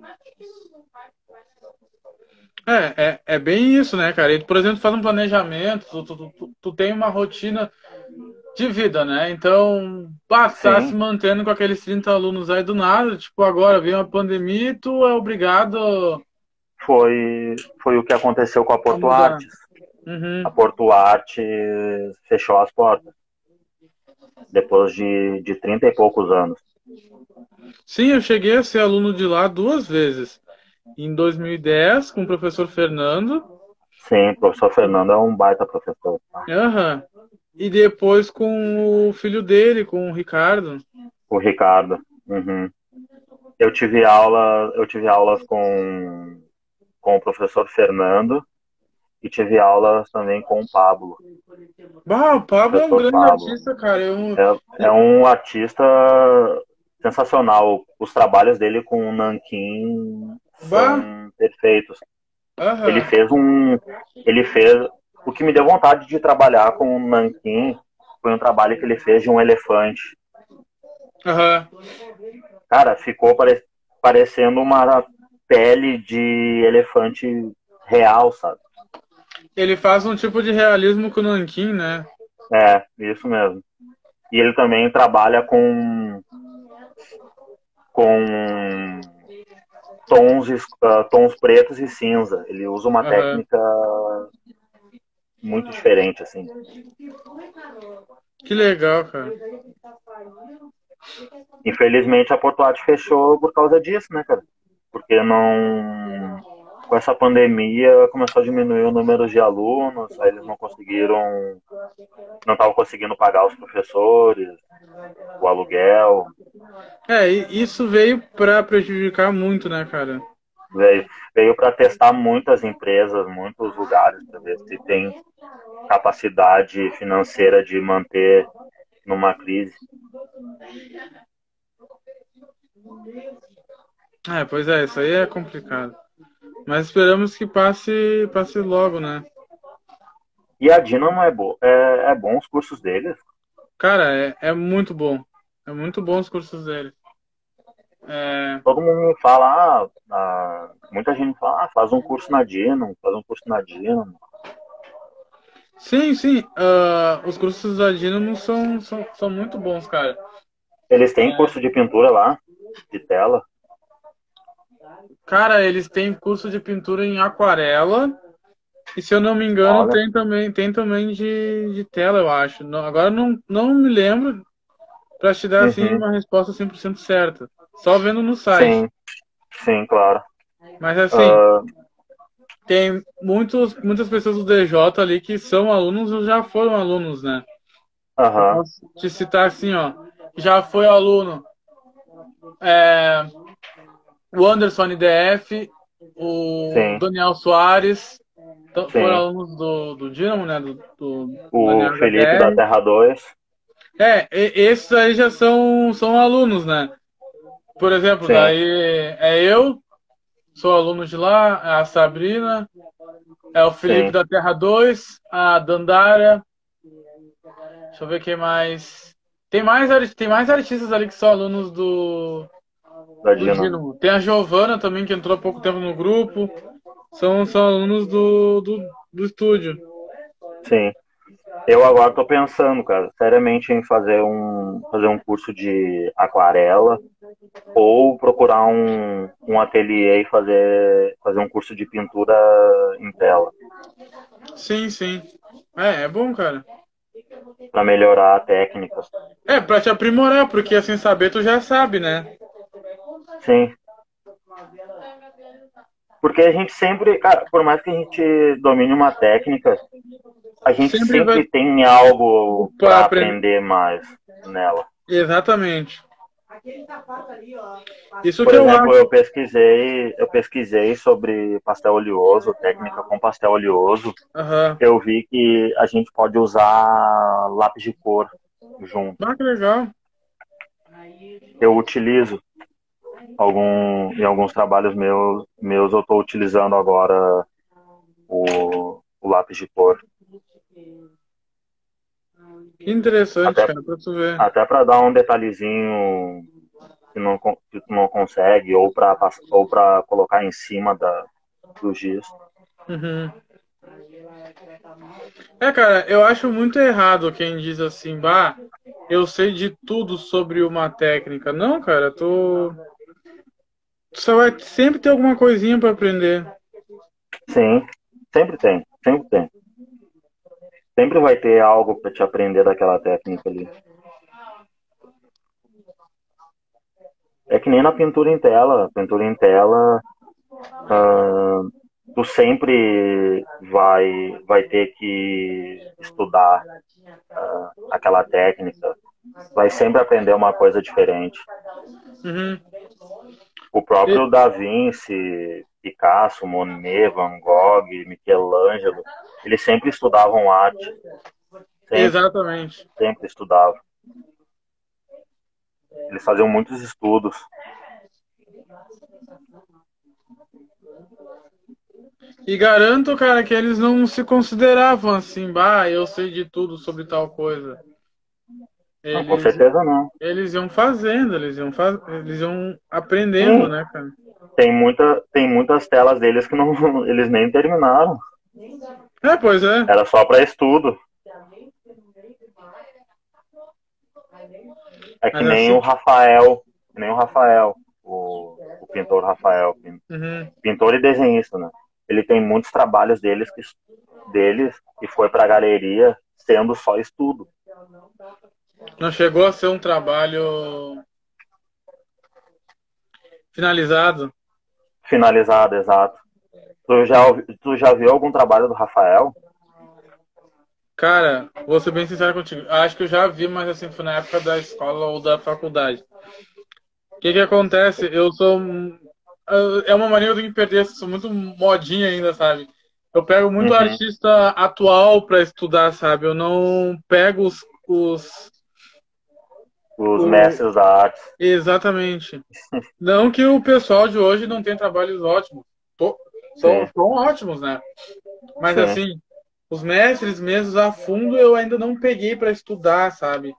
É, é, é bem isso, né, cara? E, por exemplo, tu faz um planejamento, tu, tu, tu, tu tem uma rotina de vida, né? Então, pá, tu tá se Sim, mantendo com aqueles trinta alunos aí do nada, tipo, agora vem uma pandemia e tu é obrigado foi, foi o que aconteceu com a a Porto mudar. Artes. A Uhum. Porto Artes fechou as portas depois de, de trinta e poucos anos. Sim, eu cheguei a ser aluno de lá duas vezes. Em dois mil e dez, com o professor Fernando, Sim, o professor Fernando é um baita professor. Aham. E depois com o filho dele, com o Ricardo. O Ricardo. Uhum. Eu tive aula, eu tive aulas com, com o professor Fernando e tive aulas também com o Pablo, Bah, o o Pablo é um professor grande Pablo. artista, cara. Eu... É, é um artista sensacional. Os trabalhos dele com o Nanquim Bah, são perfeitos. Ele aham, fez um, ele fez o que me deu vontade de trabalhar com o Nanquim foi um trabalho que ele fez de um elefante. aham. Cara, ficou pare, parecendo uma pele de elefante real, sabe? Ele faz um tipo de realismo com o Nanquim, né? É, isso mesmo. E ele também trabalha com com tons, uh, tons pretos e cinza. Ele usa uma Aham. técnica muito diferente, assim. Que legal, cara. Infelizmente a Porto Arte fechou por causa disso, né, cara? Porque não. Com essa pandemia começou a diminuir o número de alunos, aí eles não conseguiram, não estavam conseguindo pagar os professores, o aluguel, É, e isso veio pra prejudicar muito, né, cara? veio, veio para testar muitas empresas, muitos lugares, para ver se tem capacidade financeira de manter numa crise. É, pois é, isso aí é complicado. Mas esperamos que passe, passe logo, né? E a Dinamo é, bo é, é bom os cursos deles. Cara, é, é muito bom. É muito bom os cursos dele. É, Todo mundo me fala, ah, ah, muita gente fala, ah, faz um curso na Dinamo, faz um curso na Dinamo. sim, sim. Ah, os cursos da Dynamo são, são, são muito bons, cara. Eles têm curso de pintura lá, de tela. Cara, eles têm curso de pintura em aquarela. E se eu não me engano, Olha, tem também, tem também de, de tela, eu acho. Não- agora não, não me lembro pra te dar assim uhum, uma resposta cem por cento certa. Só vendo no site. sim, sim, claro. Mas assim, Uh, tem muitos, muitas pessoas do D J ali que são alunos ou já foram alunos, né? Eu Aham, posso te citar assim, ó. Já foi aluno é, o Anderson D F, o sim, Daniel Soares, to- foram sim. alunos do, do Dynamo, né? Do, do O Daniel Felipe da H D R. Terra dois, É, e- esses aí já são, são alunos, né? Por exemplo, sim, daí é eu, sou aluno de lá, é a Sabrina, é o Felipe sim, da Terra dois, a Dandara, deixa eu ver quem mais. Tem mais, arti- tem mais artistas ali que são alunos do, da do Dinamo, Dynamo. Tem a Giovana também, que entrou há pouco tempo no grupo. São, são alunos do, do, do estúdio. sim. Eu agora tô pensando, cara, seriamente em fazer um, fazer um curso de aquarela ou procurar um, um ateliê e fazer, fazer um curso de pintura em tela, Sim, sim. É, é bom, cara. para melhorar a técnica. É, pra te aprimorar, porque assim saber tu já sabe, né? Sim, porque a gente sempre, cara, por mais que a gente domine uma técnica, a gente Sempre vai sempre tem algo para para aprender. aprender mais nela. Exatamente. Isso Por que eu exemplo, eu acho. pesquisei, eu pesquisei sobre pastel oleoso, técnica com pastel oleoso. Aham. Eu vi que a gente pode usar lápis de cor junto. Ah, que legal. Eu utilizo algum, em alguns trabalhos meus, meus eu estou utilizando agora o, o lápis de cor. Que interessante, Até, cara, pra tu ver. até para dar um detalhezinho que não, que tu não consegue, ou para ou para colocar em cima da, do giz. Uhum. É, cara, eu acho muito errado quem diz assim, bah, eu sei de tudo sobre uma técnica. Não, cara, tu, tu só vai sempre ter alguma coisinha pra aprender. Sim, sempre tem, sempre tem. Sempre vai ter algo para te aprender daquela técnica ali. É que nem na pintura em tela. Pintura em tela, uh, tu sempre vai, vai ter que estudar uh, aquela técnica, vai sempre aprender uma coisa diferente. Uhum. O próprio Da Vinci, Picasso, Monet, Van Gogh, Michelangelo, eles sempre estudavam arte. Sempre, Exatamente. sempre estudavam. Eles faziam muitos estudos. E garanto, cara, que eles não se consideravam assim, bah, eu sei de tudo sobre tal coisa. Não, com Eles, certeza não. eles iam fazendo, eles iam, faz... eles iam aprendendo, Sim, né, cara? tem, muita, tem muitas telas deles que não, eles nem terminaram. É, pois é. Era só para estudo. É que Mas nem o assim. Rafael, que nem o Rafael, o, o pintor Rafael, Uhum. pintor e desenhista, né? Ele tem muitos trabalhos deles que, deles que foi para a galeria sendo só estudo. Não chegou a ser um trabalho finalizado. Finalizado, exato. Tu já, tu já viu algum trabalho do Rafael? Cara, vou ser bem sincero contigo. Acho que eu já vi, mas assim, foi na época da escola ou da faculdade. O que que acontece? Eu sou. É uma maneira de me perder, sou muito modinha ainda, sabe? Eu pego muito Uhum. artista atual pra estudar, sabe? Eu não pego os. os Os o... mestres da arte. Exatamente. Não que o pessoal de hoje não tenha trabalhos ótimos. Tô- São, Sim, são ótimos, né? Mas sim, assim, os mestres mesmo a fundo eu ainda não peguei pra estudar, sabe?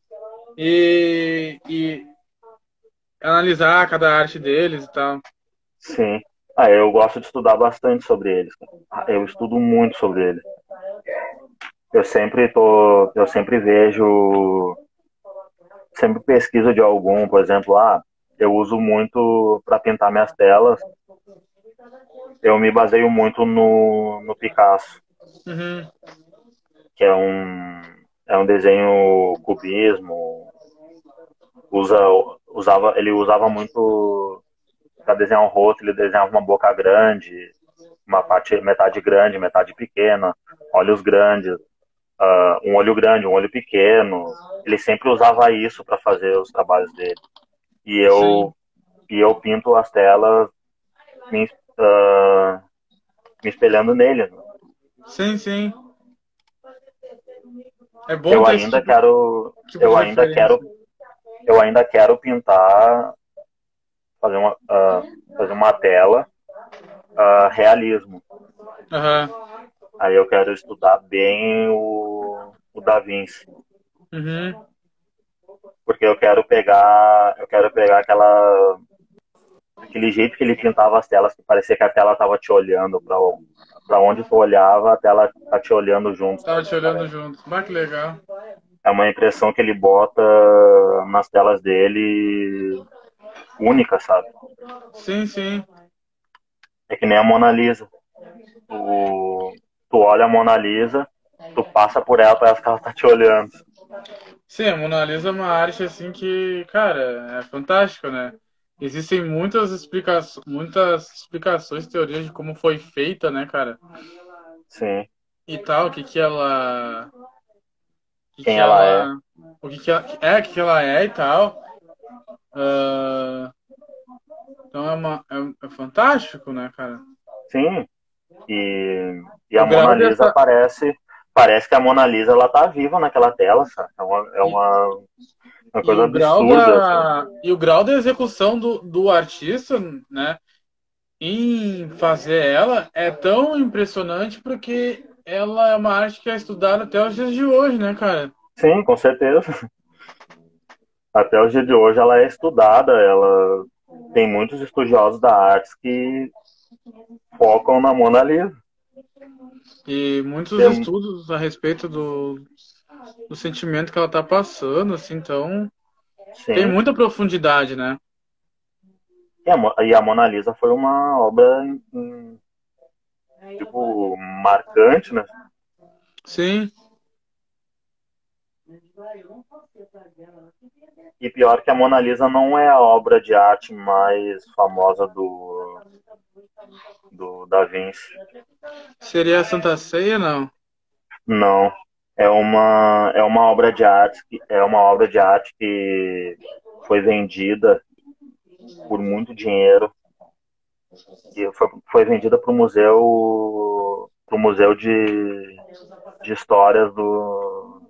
E, e analisar cada arte deles e tal. sim. Ah, eu gosto de estudar bastante sobre eles. Eu estudo muito sobre eles. Eu sempre tô, eu sempre vejo, sempre pesquiso de algum, por exemplo, ah, eu uso muito para pintar minhas telas. Eu me baseio muito no, no Picasso, Uhum. que é um é um desenho cubismo. Usa, usava, ele usava muito para desenhar um rosto, ele desenhava uma boca grande, uma parte metade grande, metade pequena, olhos grandes, uh, um olho grande, um olho pequeno. Ele sempre usava isso para fazer os trabalhos dele. E Sim, eu e eu pinto as telas me, uh, me espelhando nele. Né? sim, sim. É bom Eu ter esse ainda tipo, quero, tipo de eu ainda referência. quero, eu ainda quero pintar, fazer uma, uh, fazer uma tela uh, realismo. Aham. Aí eu quero estudar bem o, o Da Vinci, Uhum. porque eu quero pegar, eu quero pegar aquela, aquele jeito que ele pintava as telas, que parecia que a tela estava te olhando para para onde tu olhava, a tela tá te olhando junto. Tava te olhando junto. Bah, que legal. É uma impressão que ele bota nas telas dele única, sabe? Sim, sim. É que nem a Mona Lisa. Tu, tu olha a Mona Lisa, tu passa por ela, parece que ela tá te olhando. Sim, a Mona Lisa é uma arte assim que, cara, é fantástico, né? Existem muitas explicações, muitas explicações, teorias de como foi feita, né, cara? Sim, E tal, o que que ela, o que quem que ela é. ela, o que que ela é, o que que ela é e tal. Ah, então é uma, é, é fantástico, né, cara? Sim, e, e O a Mona grau Lisa dessa parece, parece que a Mona Lisa ela tá viva naquela tela, sabe? É uma, é e, uma, uma e coisa o grau absurda, assim. da e o grau da execução do, do artista, né, em fazer ela é tão impressionante porque ela é uma arte que é estudada até os dias de hoje, né, cara? Sim, com certeza. Até o dia de hoje ela é estudada, ela tem muitos estudiosos da arte que focam na Mona Lisa. E muitos Tem, estudos a respeito do, do sentimento que ela tá passando, assim, então tem sim, muita profundidade, né? e a, e a Mona Lisa foi uma obra em, tipo, marcante, né? Sim, E pior que a Mona Lisa não é a obra de arte mais famosa do, do Da Vinci. Seria a Santa Ceia, não? Não, é uma é uma obra de arte que é uma obra de arte que foi vendida por muito dinheiro e foi, foi vendida para o museu pro museu de, de histórias do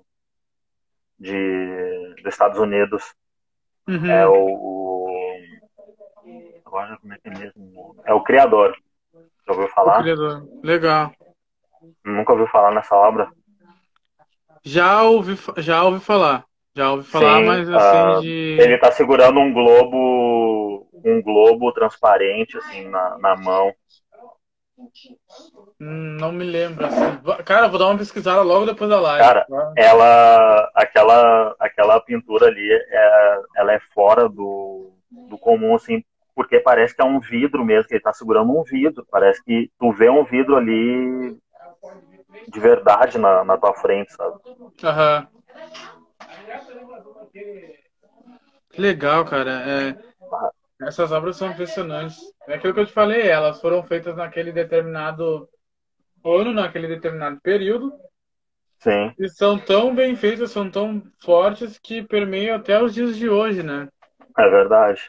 de dos Estados Unidos. É Uhum. o, o agora como é que é mesmo? É o Criador. Já ouviu O falar? criador. Legal. Nunca ouviu falar nessa obra? Já ouvi, fa- já ouvi falar. Já ouvi falar, Sim, mas assim uh, ele de. está segurando um globo, um globo transparente assim na, na mão. hum, Não me lembro, assim. Va- Cara, vou dar uma pesquisada logo depois da live. Cara, Tá? ela, aquela, aquela pintura ali, é, ela é fora do, do comum, assim, porque parece que é um vidro mesmo, que ele está segurando um vidro. Parece que tu vê um vidro ali de verdade na, na tua frente, sabe? Aham. Que legal, cara. É, essas obras são impressionantes. É aquilo que eu te falei, elas foram feitas naquele determinado ano, naquele determinado período, Sim, e são tão bem feitas, são tão fortes que permeiam até os dias de hoje, né? é verdade.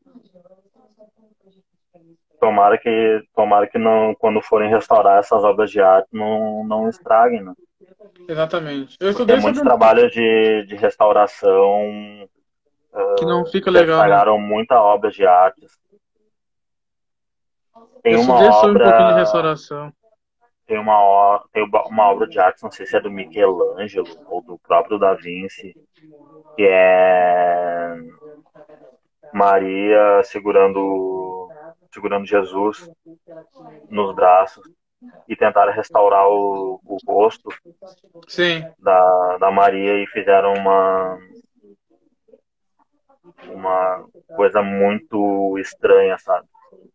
Tomara que, tomara que não, quando forem restaurar essas obras de arte, não, não estraguem, né? Exatamente. Eu Porque estudei muitos sobre trabalhos de, de restauração que não fica já legal, né? estragaram muita obra de arte. Eu Tem uma estudei sobre um pouquinho de obra, restauração. tem uma, o- tem uma obra de arte, não sei se é do Michelangelo ou do próprio Da Vinci, que é Maria segurando, segurando Jesus nos braços e tentaram restaurar o, o rosto Sim. da, da Maria e fizeram uma, uma coisa muito estranha, sabe?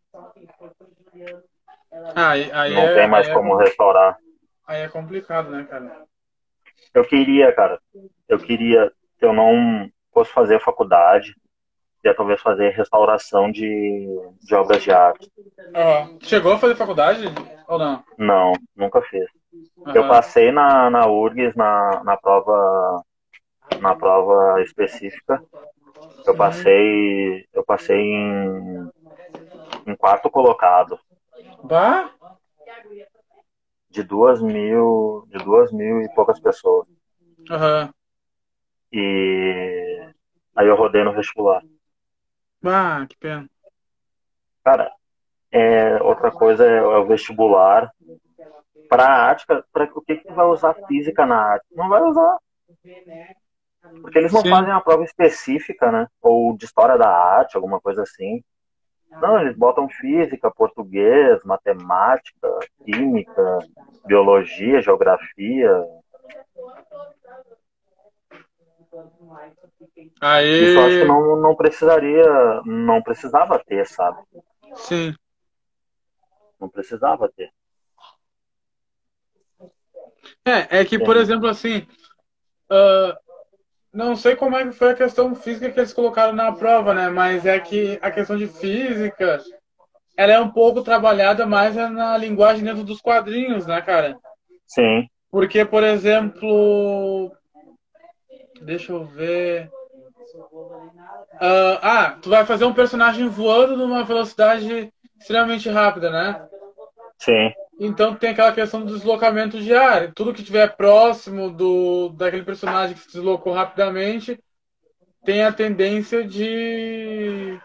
Ah, aí, aí Não tem é, aí mais é, como com- restaurar. aí é complicado, né, cara? Eu queria, cara, eu queria que eu não fosse fazer faculdade, ia talvez fazer restauração de, de obras de arte. Ó, chegou a fazer faculdade ou não? Não, nunca fiz. Eu Aham. passei na, na U R G S na, na prova na prova específica. Eu Uhum. passei eu passei em, em quarto colocado Bah? de duas mil de duas mil e poucas pessoas. Aham. E aí eu rodei no vestibular. Bah, que pena. Cara, é, outra coisa é, é o vestibular. Para a arte, para o que, que tu vai usar física na arte? Não vai usar, porque eles não Sim. fazem uma prova específica, né? Ou de história da arte, alguma coisa assim. Não, eles botam física, português, matemática, química, biologia, geografia. Isso eu acho que Aí, não, não precisaria, não precisava ter, sabe? sim. Não precisava ter. É, é que, por Tem- exemplo, assim, ah, não sei como é que foi a questão física que eles colocaram na prova, né? Mas é que a questão de física, ela é um pouco trabalhada mais na linguagem dentro dos quadrinhos, né, cara? Sim, Porque, por exemplo, deixa eu ver. Ah, ah, tu vai fazer um personagem voando numa velocidade extremamente rápida, né? sim, Então tem aquela questão do deslocamento de ar. Tudo que estiver próximo do daquele personagem que se deslocou rapidamente tem a tendência de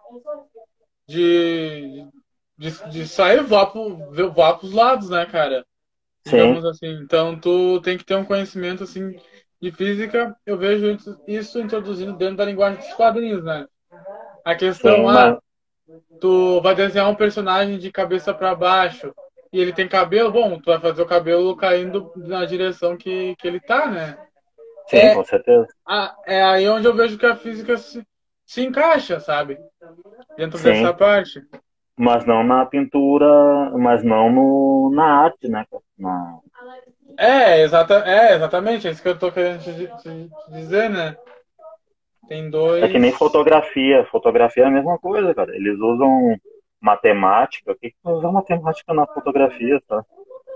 de, de, de sair voar pro, voar pros lados, né, cara? sim, Digamos assim. Então tu tem que ter um conhecimento assim de física. Eu vejo isso isso introduzindo dentro da linguagem dos quadrinhos, né? A questão, sim, ah, mas tu vai desenhar um personagem de cabeça para baixo e ele tem cabelo, bom, tu vai fazer o cabelo caindo na direção que, que ele tá, né? sim, É, com certeza. a, é aí onde eu vejo que a física se, se encaixa, sabe? Dentro dessa Sim, parte. mas não na pintura, mas não no, na arte, né, cara? Na- É, exata, é, exatamente, é isso que eu tô querendo te, te- te dizer, né? Tem É que nem dois. fotografia. Fotografia é a mesma coisa, cara. Eles usam matemática. O que que tu vai usar matemática na fotografia, tá?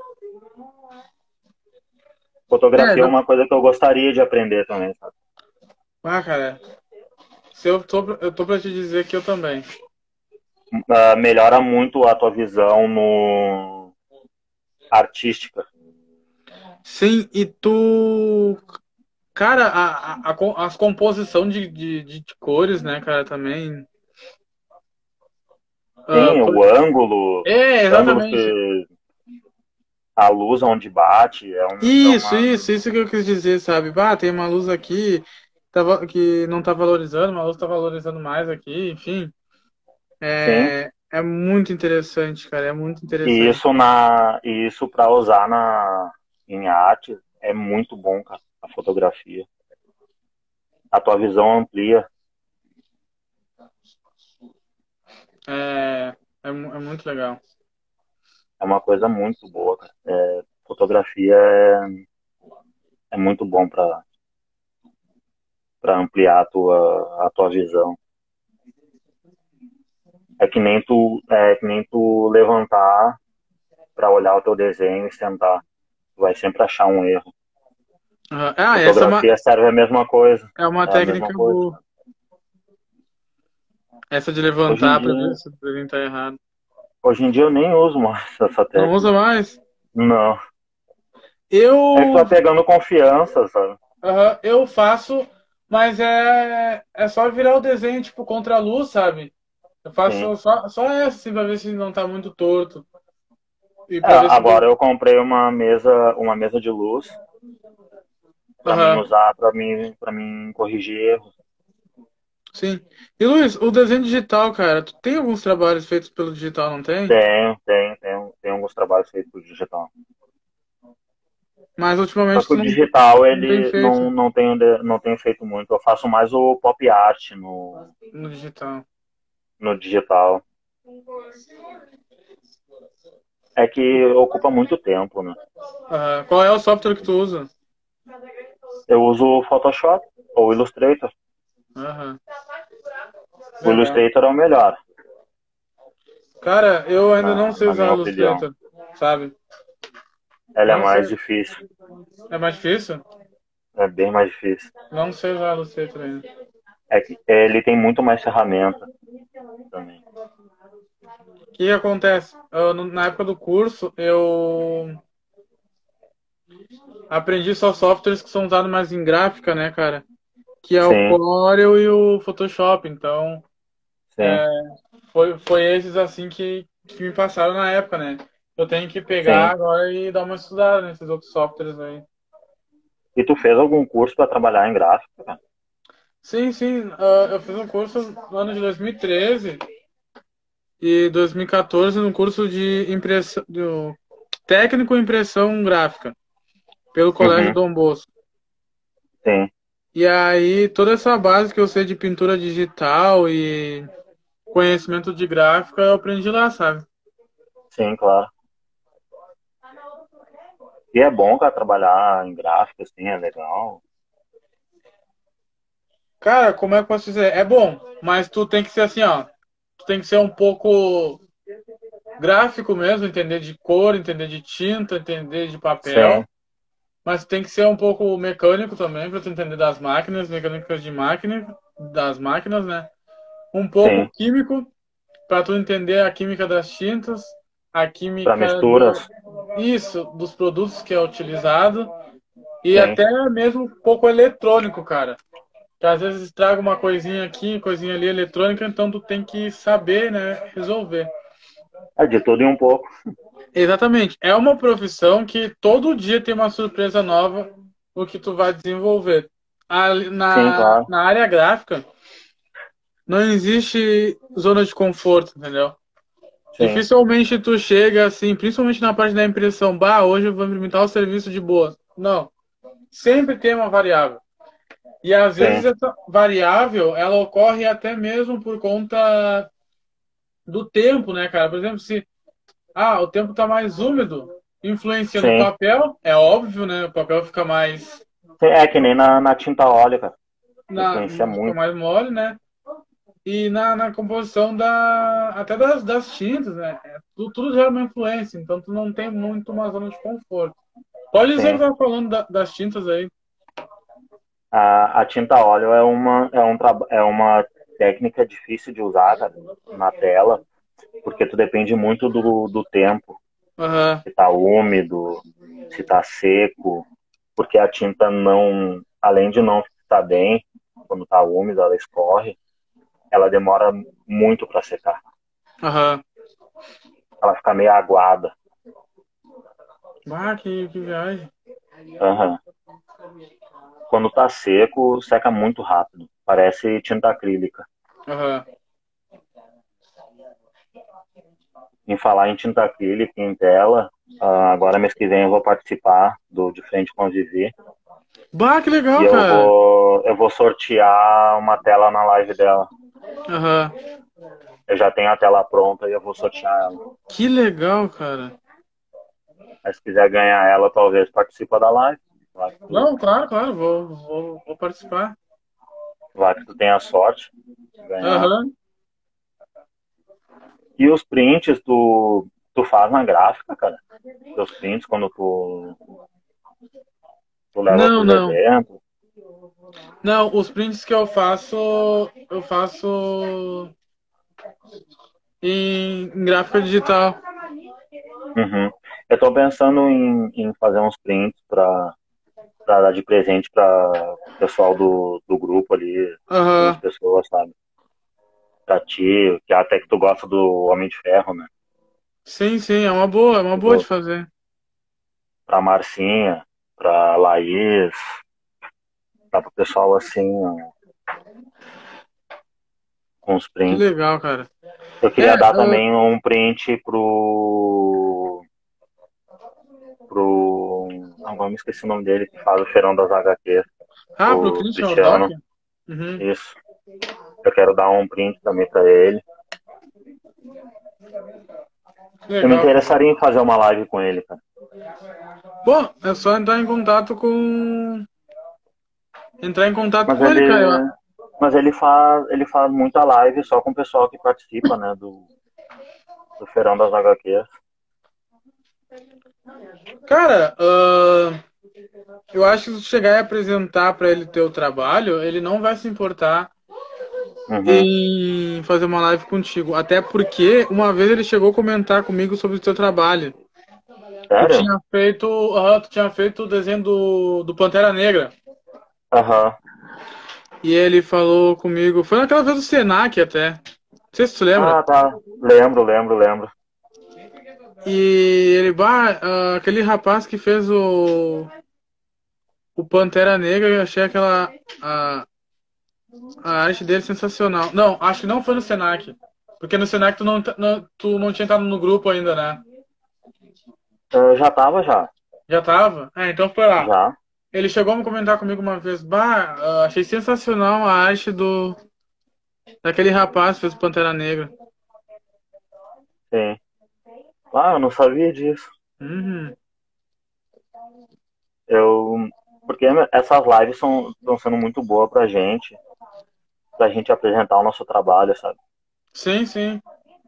É, Fotografia é não- uma coisa que eu gostaria de aprender também, sabe? ah, cara, se eu tô, eu tô pra te dizer que eu também. Ah, melhora muito a tua visão no artística. Sim, e tu. Cara, a, a, a com- as composição de, de, de cores, né, cara, também. Ah, Sim, por- o ângulo, é, ângulo exatamente. que a luz onde bate é, um, é Isso, uma. isso, isso que eu quis dizer, sabe? Bah, tem uma luz aqui tava, que não tá valorizando, uma luz tá valorizando mais aqui, enfim. Sim, É, é muito interessante, cara, é muito e interessante. isso na e isso para usar na em arte é muito bom, cara, a fotografia. A tua visão amplia. É, é, mu- é muito legal. É uma coisa muito boa, cara. É, fotografia é, é muito bom para para ampliar a tua a tua visão. É que nem tu é que nem tu levantar para olhar o teu desenho e sentar. Tu vai sempre achar um erro. Aham. Ah, essa é uma, Fotografia serve a mesma coisa. é uma É a mesma técnica coisa. boa. Essa de Hoje em levantar pra ver dia, se o desenho tá errado. hoje em dia eu nem uso mais essa Não usa técnica. mais? Não. É que tu Eu, vai pegando confiança, sabe? aham, eu faço, mas é, é só virar o desenho, tipo, contra a luz, sabe? Eu Sim. faço só, só essa, assim, pra ver se não tá muito torto. E É, pra ver se agora deu. eu comprei uma mesa, uma mesa de luz para mim Aham, usar, para mim, para mim corrigir erros. sim. E Luiz, o desenho digital, cara, tu tem alguns trabalhos feitos pelo digital, não tem? Tenho, tenho, tenho, tenho alguns trabalhos feitos por digital. Mas Só ultimamente que tu o não, digital não tem ele feito não, não tenho não tenho feito muito. Eu faço mais o pop art no, no digital. no digital. É que ocupa muito tempo, né? Aham. Qual é o software que tu usa? Eu uso o Photoshop ou o Illustrator. Aham. O Legal. Illustrator é o melhor, Cara, eu ainda não na, sei na usar minha opinião. Illustrator, sabe? Ela é Não sei. mais difícil, É mais difícil? é bem mais difícil. Não sei usar Illustrator ainda. É que ele tem muito mais ferramenta também. O que acontece? Eu, no- na época do curso, eu aprendi só softwares que são usados mais em gráfica, né, cara? Que é o Sim, Corel e o Photoshop. Então, sim, foi, foi esses assim que, que me passaram na época, né? Eu tenho que pegar sim. agora e dar uma estudada nesses outros softwares aí. E tu fez algum curso para trabalhar em gráfica, cara? Sim, sim. Ah, eu fiz um curso no ano de dois mil e treze e dois mil e quatorze no curso de impressão, do técnico em impressão gráfica, pelo Colégio Uhum, Dom Bosco. sim, E aí, toda essa base que eu sei de pintura digital e conhecimento de gráfica, eu aprendi lá, sabe? sim, claro. E é bom, cara, trabalhar em gráfica, assim, é legal. Cara, como é que eu posso dizer? É bom, mas tu tem que ser assim, ó. Tu tem que ser um pouco gráfico mesmo, entender de cor, entender de tinta, entender de papel. Sim, Mas tem que ser um pouco mecânico também, para tu entender das máquinas, mecânicas de máquina, das máquinas, né? Um pouco sim. químico, para tu entender a química das tintas, a Para química do misturas, isso, dos produtos que é utilizado e sim. até mesmo um pouco eletrônico, cara. Que às vezes estraga uma coisinha aqui, coisinha ali eletrônica, então tu tem que saber, né, resolver. É de tudo e um pouco. Exatamente. É uma profissão que todo dia tem uma surpresa nova no que tu vai desenvolver. Ali Sim, Na, claro. na área gráfica, não existe zona de conforto, entendeu? Sim, Dificilmente tu chega assim, principalmente na parte da impressão, bah, hoje eu vou implementar o serviço de boa. Não. Sempre tem uma variável. E às vezes sim, essa variável, ela ocorre até mesmo por conta do tempo, né, cara? Por exemplo, se ah, o tempo tá mais úmido, influencia no sim. papel, é óbvio, né? O papel fica mais Sim, é que nem na, na tinta óleo, cara. na Influencia fica muito. mais mole, né? e na, na composição da, até das, das tintas, né? É, tu- tudo gera uma influência, então tu não tem muito uma zona de conforto. Pode dizer que Sim. eu tava falando da- das tintas aí. A, a tinta a óleo é uma, é, um, traba- é uma técnica difícil de usar, cara, na tela, porque tu depende muito do, do tempo, Aham, se tá úmido, se tá seco, porque a tinta não, além de não ficar bem, quando tá úmida, ela escorre, ela demora muito para secar. aham. Ela fica meio aguada. Ah, que, que viagem. Uhum. Quando tá seco, seca muito rápido. Parece tinta acrílica. Aham. Em falar em tinta acrílica em tela, uh, agora mês que vem eu vou participar do De Frente com a Vivi. Bah, que E legal, eu cara. vou, eu vou sortear uma tela na live dela. Aham. Eu já tenho a tela pronta e eu vou sortear ela. Que legal, cara. Mas se quiser ganhar ela, talvez participa da live. Vai que tu, Não, claro, claro, vou, vou, vou participar. vai que tu tenha sorte de ganhar. Aham. E os prints, tu, tu faz na gráfica, cara? Teus prints quando tu, tu leva Não, pros não. eventos. Não, os prints que eu faço, eu faço em, em gráfica digital. Uhum. Eu tô pensando em, em fazer uns prints pra, pra dar de presente pra o pessoal do, do grupo ali, duas Aham. pessoas, sabe? Pra ti, que até que tu gosta do Homem de Ferro, né? Sim, sim, é uma boa, é uma boa de Tipo, fazer. pra Marcinha, pra Laís, dá pro pessoal assim, ó, com os Que prints. legal, cara. Eu É, queria dar ah, também um print pro. pro. Agora me esqueci o nome dele, que faz o feirão das H Qs, ah, pro o Christian Ordock? Cristiano. Uhum. Isso. Eu quero dar um print também pra ele. Que Eu me legal, cara. interessaria em fazer uma live com ele, cara. Bom, é só entrar em contato com. Entrar em contato Mas com ele, ele. cara. Eu- Mas ele faz, ele faz muita live só com o pessoal que participa, né, do, do Feirão das H Qs. Cara, ah, eu acho que se tu chegar e apresentar pra ele teu trabalho, ele não vai se importar Uhum. em fazer uma live contigo. Até porque uma vez ele chegou a comentar comigo sobre o teu trabalho. Tu Sério? tinha feito, ah, tu tinha feito o desenho do, do Pantera Negra. Aham. E ele falou comigo, foi naquela vez do Senac até. Não sei se tu lembra. Ah, tá. Lembro, lembro, lembro. E ele, bah, ah, aquele rapaz que fez o, o Pantera Negra, eu achei aquela a, a arte dele sensacional. Não, acho que não foi no Senac. Porque no Senac tu não, tá- não- tu não tinha entrado no grupo ainda, né? Eu já tava, já. Já tava? É, então foi lá. Já. Ele chegou a me comentar comigo uma vez, bah, ah, achei sensacional a arte do daquele rapaz que fez o Pantera Negra. Sim. Ah, eu não sabia disso. Uhum. Eu. Porque essas lives são, estão sendo muito boas pra gente, pra gente apresentar o nosso trabalho, sabe? Sim, sim.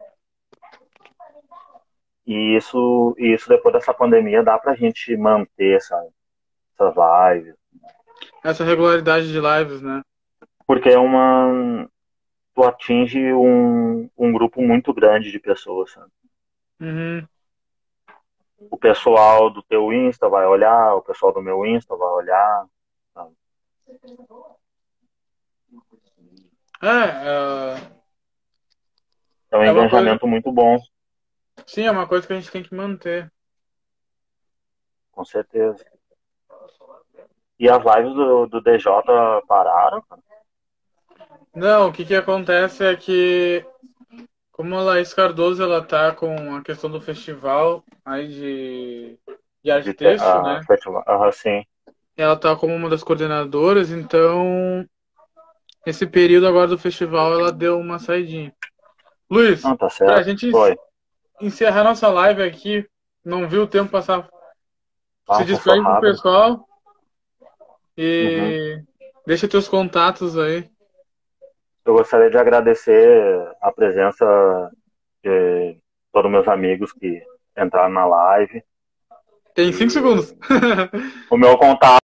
E isso, e isso depois dessa pandemia dá pra gente manter, sabe? Essas lives. Essa regularidade de lives, né? Porque é uma. Tu atinge um, um grupo muito grande de pessoas, sabe? Uhum. O pessoal do teu Insta vai olhar, o pessoal do meu Insta vai olhar, sabe? É, É um é, é uma coisa. engajamento muito bom, Sim, é uma coisa que a gente tem que manter. com certeza. E as lives do, do D J pararam, cara? Não, o que que acontece é que, como a Laís Cardoso ela tá com a questão do festival aí de, de arte De te, têxtil, a, né? festival, ah, sim. Ela tá como uma das coordenadoras, então esse período agora do festival ela deu uma saidinha. Luiz, Não, tá pra certo. gente Foi. encerrar nossa live aqui, não viu o tempo passar. Se Ah, passou despede do rápido. pessoal Uhum. e deixa teus contatos aí. eu gostaria de agradecer a presença de todos os meus amigos que entraram na live. Tem cinco segundos. O meu contato